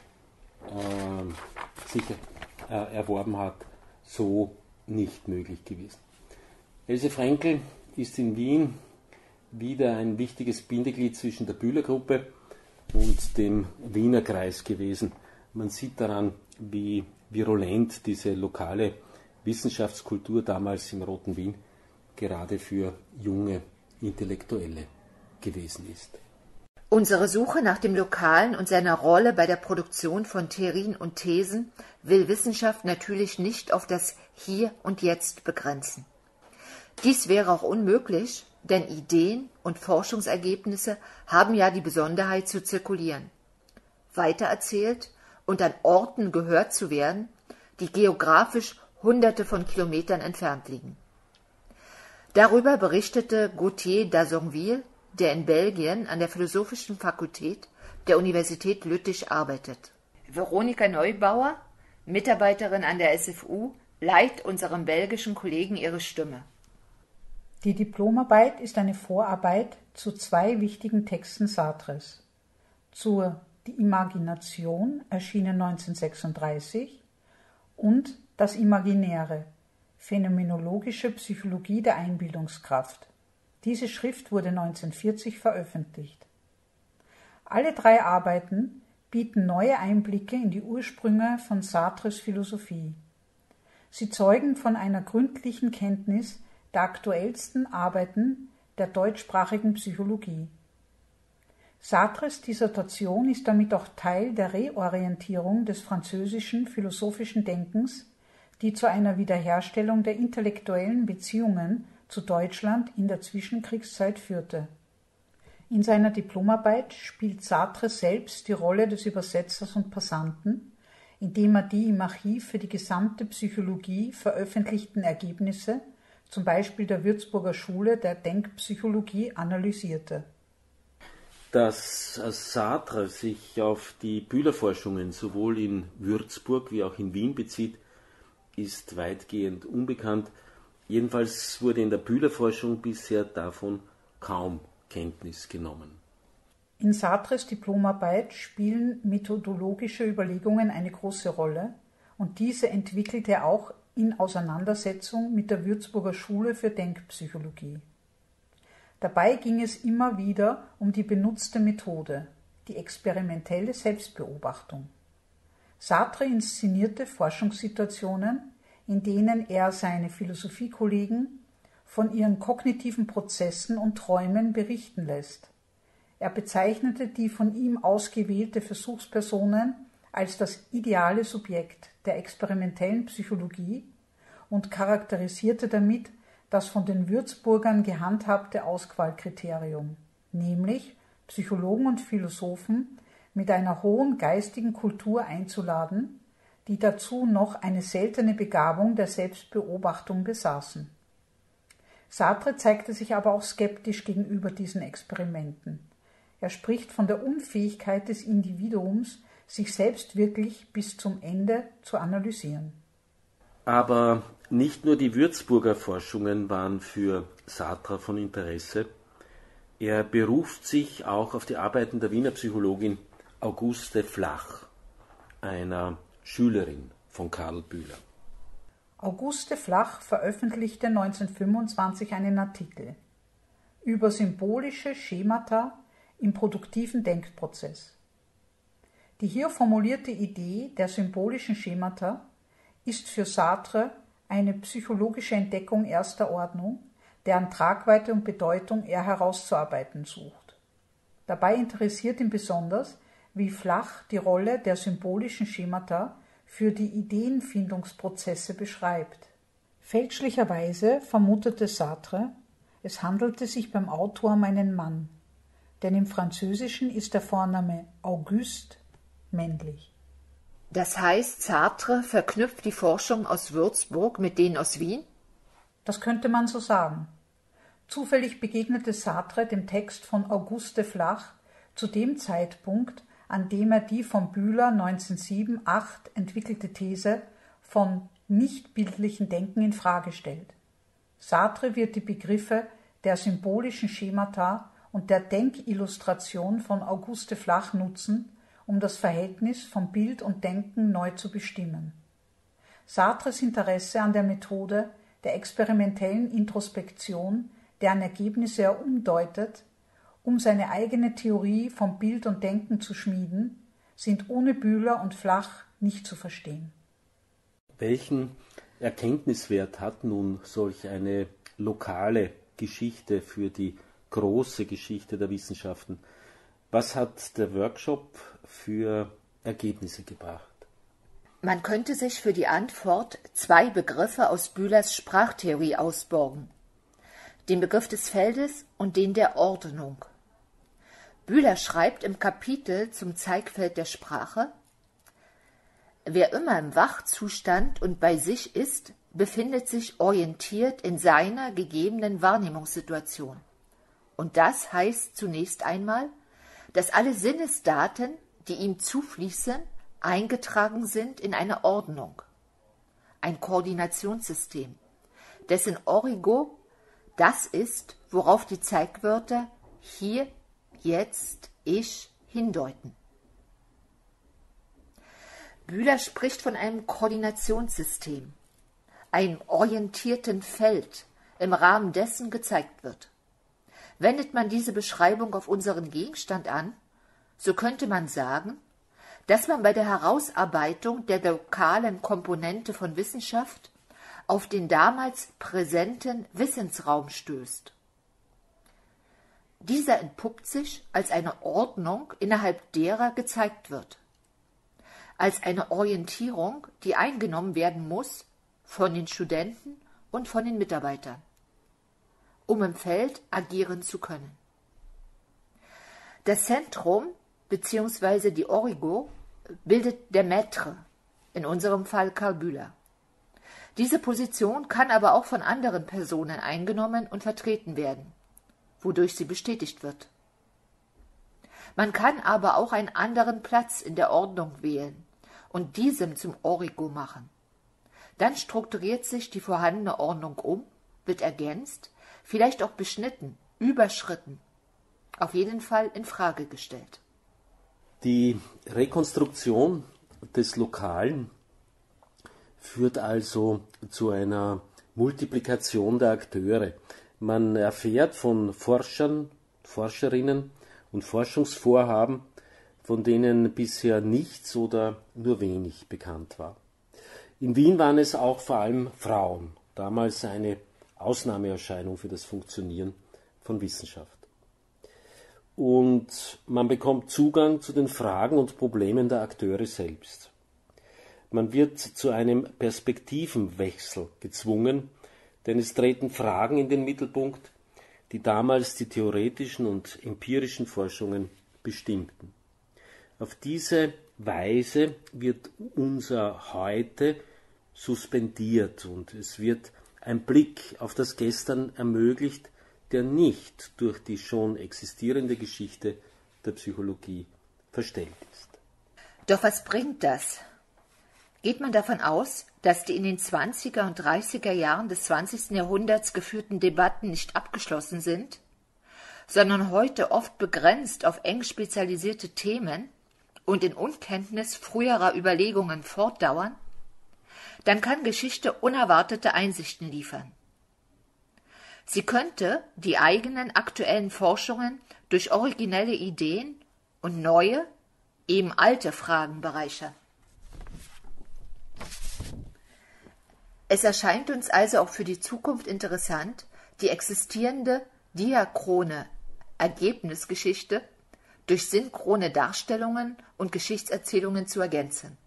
S1: äh, sich äh, erworben hat, so nicht möglich gewesen. Else Frenkel ist in Wien wieder ein wichtiges Bindeglied zwischen der Bühler-Gruppe und dem Wiener Kreis gewesen. Man sieht daran, wie virulent diese lokale Wissenschaftskultur damals im Roten Wien gerade für junge Intellektuelle gewesen ist.
S2: Unsere Suche nach dem Lokalen und seiner Rolle bei der Produktion von Theorien und Thesen will Wissenschaft natürlich nicht auf das Hier und Jetzt begrenzen. Dies wäre auch unmöglich, denn Ideen und Forschungsergebnisse haben ja die Besonderheit zu zirkulieren, weitererzählt und an Orten gehört zu werden, die geografisch Hunderte von Kilometern entfernt liegen. Darüber berichtete Gauthier d'Azonville, der in Belgien an der Philosophischen Fakultät der Universität Lüttich arbeitet. Veronika Neubauer, Mitarbeiterin an der S F U, leiht unserem belgischen Kollegen ihre Stimme.
S10: Die Diplomarbeit ist eine Vorarbeit zu zwei wichtigen Texten Sartres. Zur Die Imagination, erschienen neunzehnhundertsechsunddreißig, und Das Imaginäre, Phänomenologische Psychologie der Einbildungskraft. Diese Schrift wurde neunzehnhundertvierzig veröffentlicht. Alle drei Arbeiten bieten neue Einblicke in die Ursprünge von Sartres Philosophie. Sie zeugen von einer gründlichen Kenntnis der aktuellsten Arbeiten der deutschsprachigen Psychologie. Sartres Dissertation ist damit auch Teil der Reorientierung des französischen philosophischen Denkens, die zu einer Wiederherstellung der intellektuellen Beziehungen zu Deutschland in der Zwischenkriegszeit führte. In seiner Diplomarbeit spielt Sartre selbst die Rolle des Übersetzers und Passanten, indem er die im Archiv für die gesamte Psychologie veröffentlichten Ergebnisse, zum Beispiel der Würzburger Schule der Denkpsychologie, analysierte.
S1: Dass Sartre sich auf die Bühler-Forschungen sowohl in Würzburg wie auch in Wien bezieht, ist weitgehend unbekannt. Jedenfalls wurde in der Bühler-Forschung bisher davon kaum Kenntnis genommen.
S10: In Sartres Diplomarbeit spielen methodologische Überlegungen eine große Rolle, und diese entwickelte er auch in Auseinandersetzung mit der Würzburger Schule für Denkpsychologie. Dabei ging es immer wieder um die benutzte Methode, die experimentelle Selbstbeobachtung. Sartre inszenierte Forschungssituationen, in denen er seine Philosophiekollegen von ihren kognitiven Prozessen und Träumen berichten lässt. Er bezeichnete die von ihm ausgewählte Versuchspersonen als das ideale Subjekt der experimentellen Psychologie und charakterisierte damit das von den Würzburgern gehandhabte Auswahlkriterium, nämlich Psychologen und Philosophen mit einer hohen geistigen Kultur einzuladen, die dazu noch eine seltene Begabung der Selbstbeobachtung besaßen. Sartre zeigte sich aber auch skeptisch gegenüber diesen Experimenten. Er spricht von der Unfähigkeit des Individuums, sich selbst wirklich bis zum Ende zu analysieren.
S1: Aber nicht nur die Würzburger Forschungen waren für Sartre von Interesse. Er beruft sich auch auf die Arbeiten der Wiener Psychologin Auguste Flach, einer Schülerin von Karl Bühler.
S10: Auguste Flach veröffentlichte neunzehnhundertfünfundzwanzig einen Artikel über symbolische Schemata im produktiven Denkprozess. Die hier formulierte Idee der symbolischen Schemata ist für Sartre eine psychologische Entdeckung erster Ordnung, deren Tragweite und Bedeutung er herauszuarbeiten sucht. Dabei interessiert ihn besonders, wie flach die Rolle der symbolischen Schemata für die Ideenfindungsprozesse beschreibt. Fälschlicherweise vermutete Sartre, es handelte sich beim Autor um einen Mann, denn im Französischen ist der Vorname Auguste männlich.
S2: Das heißt, Sartre verknüpft die Forschung aus Würzburg mit denen aus Wien?
S10: Das könnte man so sagen. Zufällig begegnete Sartre dem Text von Auguste Flach zu dem Zeitpunkt, an dem er die von Bühler neunzehnhundertsieben acht entwickelte These von nicht-bildlichen Denken in Frage stellt. Sartre wird die Begriffe der symbolischen Schemata und der Denkillustration von Auguste Flach nutzen, um das Verhältnis von Bild und Denken neu zu bestimmen. Sartres Interesse an der Methode der experimentellen Introspektion, deren Ergebnisse er umdeutet, um seine eigene Theorie von Bild und Denken zu schmieden, sind ohne Bühler und Flach nicht zu verstehen.
S1: Welchen Erkenntniswert hat nun solch eine lokale Geschichte für die große Geschichte der Wissenschaften? Was hat der Workshop für Ergebnisse gebracht?
S2: Man könnte sich für die Antwort zwei Begriffe aus Bühlers Sprachtheorie ausborgen: den Begriff des Feldes und den der Ordnung. Bühler schreibt im Kapitel zum Zeigfeld der Sprache: Wer immer im Wachzustand und bei sich ist, befindet sich orientiert in seiner gegebenen Wahrnehmungssituation. Und das heißt zunächst einmal, dass alle Sinnesdaten, die ihm zufließen, eingetragen sind in eine Ordnung, ein Koordinationssystem, dessen Origo das ist, worauf die Zeigwörter hier, jetzt, ich hindeuten. Bühler spricht von einem Koordinationssystem, einem orientierten Feld, im Rahmen dessen gezeigt wird. Wendet man diese Beschreibung auf unseren Gegenstand an, so könnte man sagen, dass man bei der Herausarbeitung der lokalen Komponente von Wissenschaft auf den damals präsenten Wissensraum stößt. Dieser entpuppt sich als eine Ordnung, innerhalb derer gezeigt wird, als eine Orientierung, die eingenommen werden muss von den Studenten und von den Mitarbeitern, um im Feld agieren zu können. Das Zentrum bzw. die Origo bildet der Maître, in unserem Fall Karl Bühler. Diese Position kann aber auch von anderen Personen eingenommen und vertreten werden, wodurch sie bestätigt wird. Man kann aber auch einen anderen Platz in der Ordnung wählen und diesem zum Origo machen. Dann strukturiert sich die vorhandene Ordnung um, wird ergänzt, vielleicht auch beschnitten, überschritten, auf jeden Fall in Frage gestellt.
S1: Die Rekonstruktion des Lokalen führt also zu einer Multiplikation der Akteure. Man erfährt von Forschern, Forscherinnen und Forschungsvorhaben, von denen bisher nichts oder nur wenig bekannt war. In Wien waren es auch vor allem Frauen, damals eine Ausnahmeerscheinung für das Funktionieren von Wissenschaft. Und man bekommt Zugang zu den Fragen und Problemen der Akteure selbst. Man wird zu einem Perspektivenwechsel gezwungen, denn es treten Fragen in den Mittelpunkt, die damals die theoretischen und empirischen Forschungen bestimmten. Auf diese Weise wird unser Heute suspendiert und es wird ein Blick auf das Gestern ermöglicht, der nicht durch die schon existierende Geschichte der Psychologie verstellt ist.
S2: Doch was bringt das? Geht man davon aus, dass die in den zwanziger und dreißiger Jahren des zwanzigsten Jahrhunderts geführten Debatten nicht abgeschlossen sind, sondern heute oft begrenzt auf eng spezialisierte Themen und in Unkenntnis früherer Überlegungen fortdauern, dann kann Geschichte unerwartete Einsichten liefern. Sie könnte die eigenen aktuellen Forschungen durch originelle Ideen und neue, eben alte Fragen bereichern. Es erscheint uns also auch für die Zukunft interessant, die existierende diachrone Ergebnisgeschichte durch synchrone Darstellungen und Geschichtserzählungen zu ergänzen.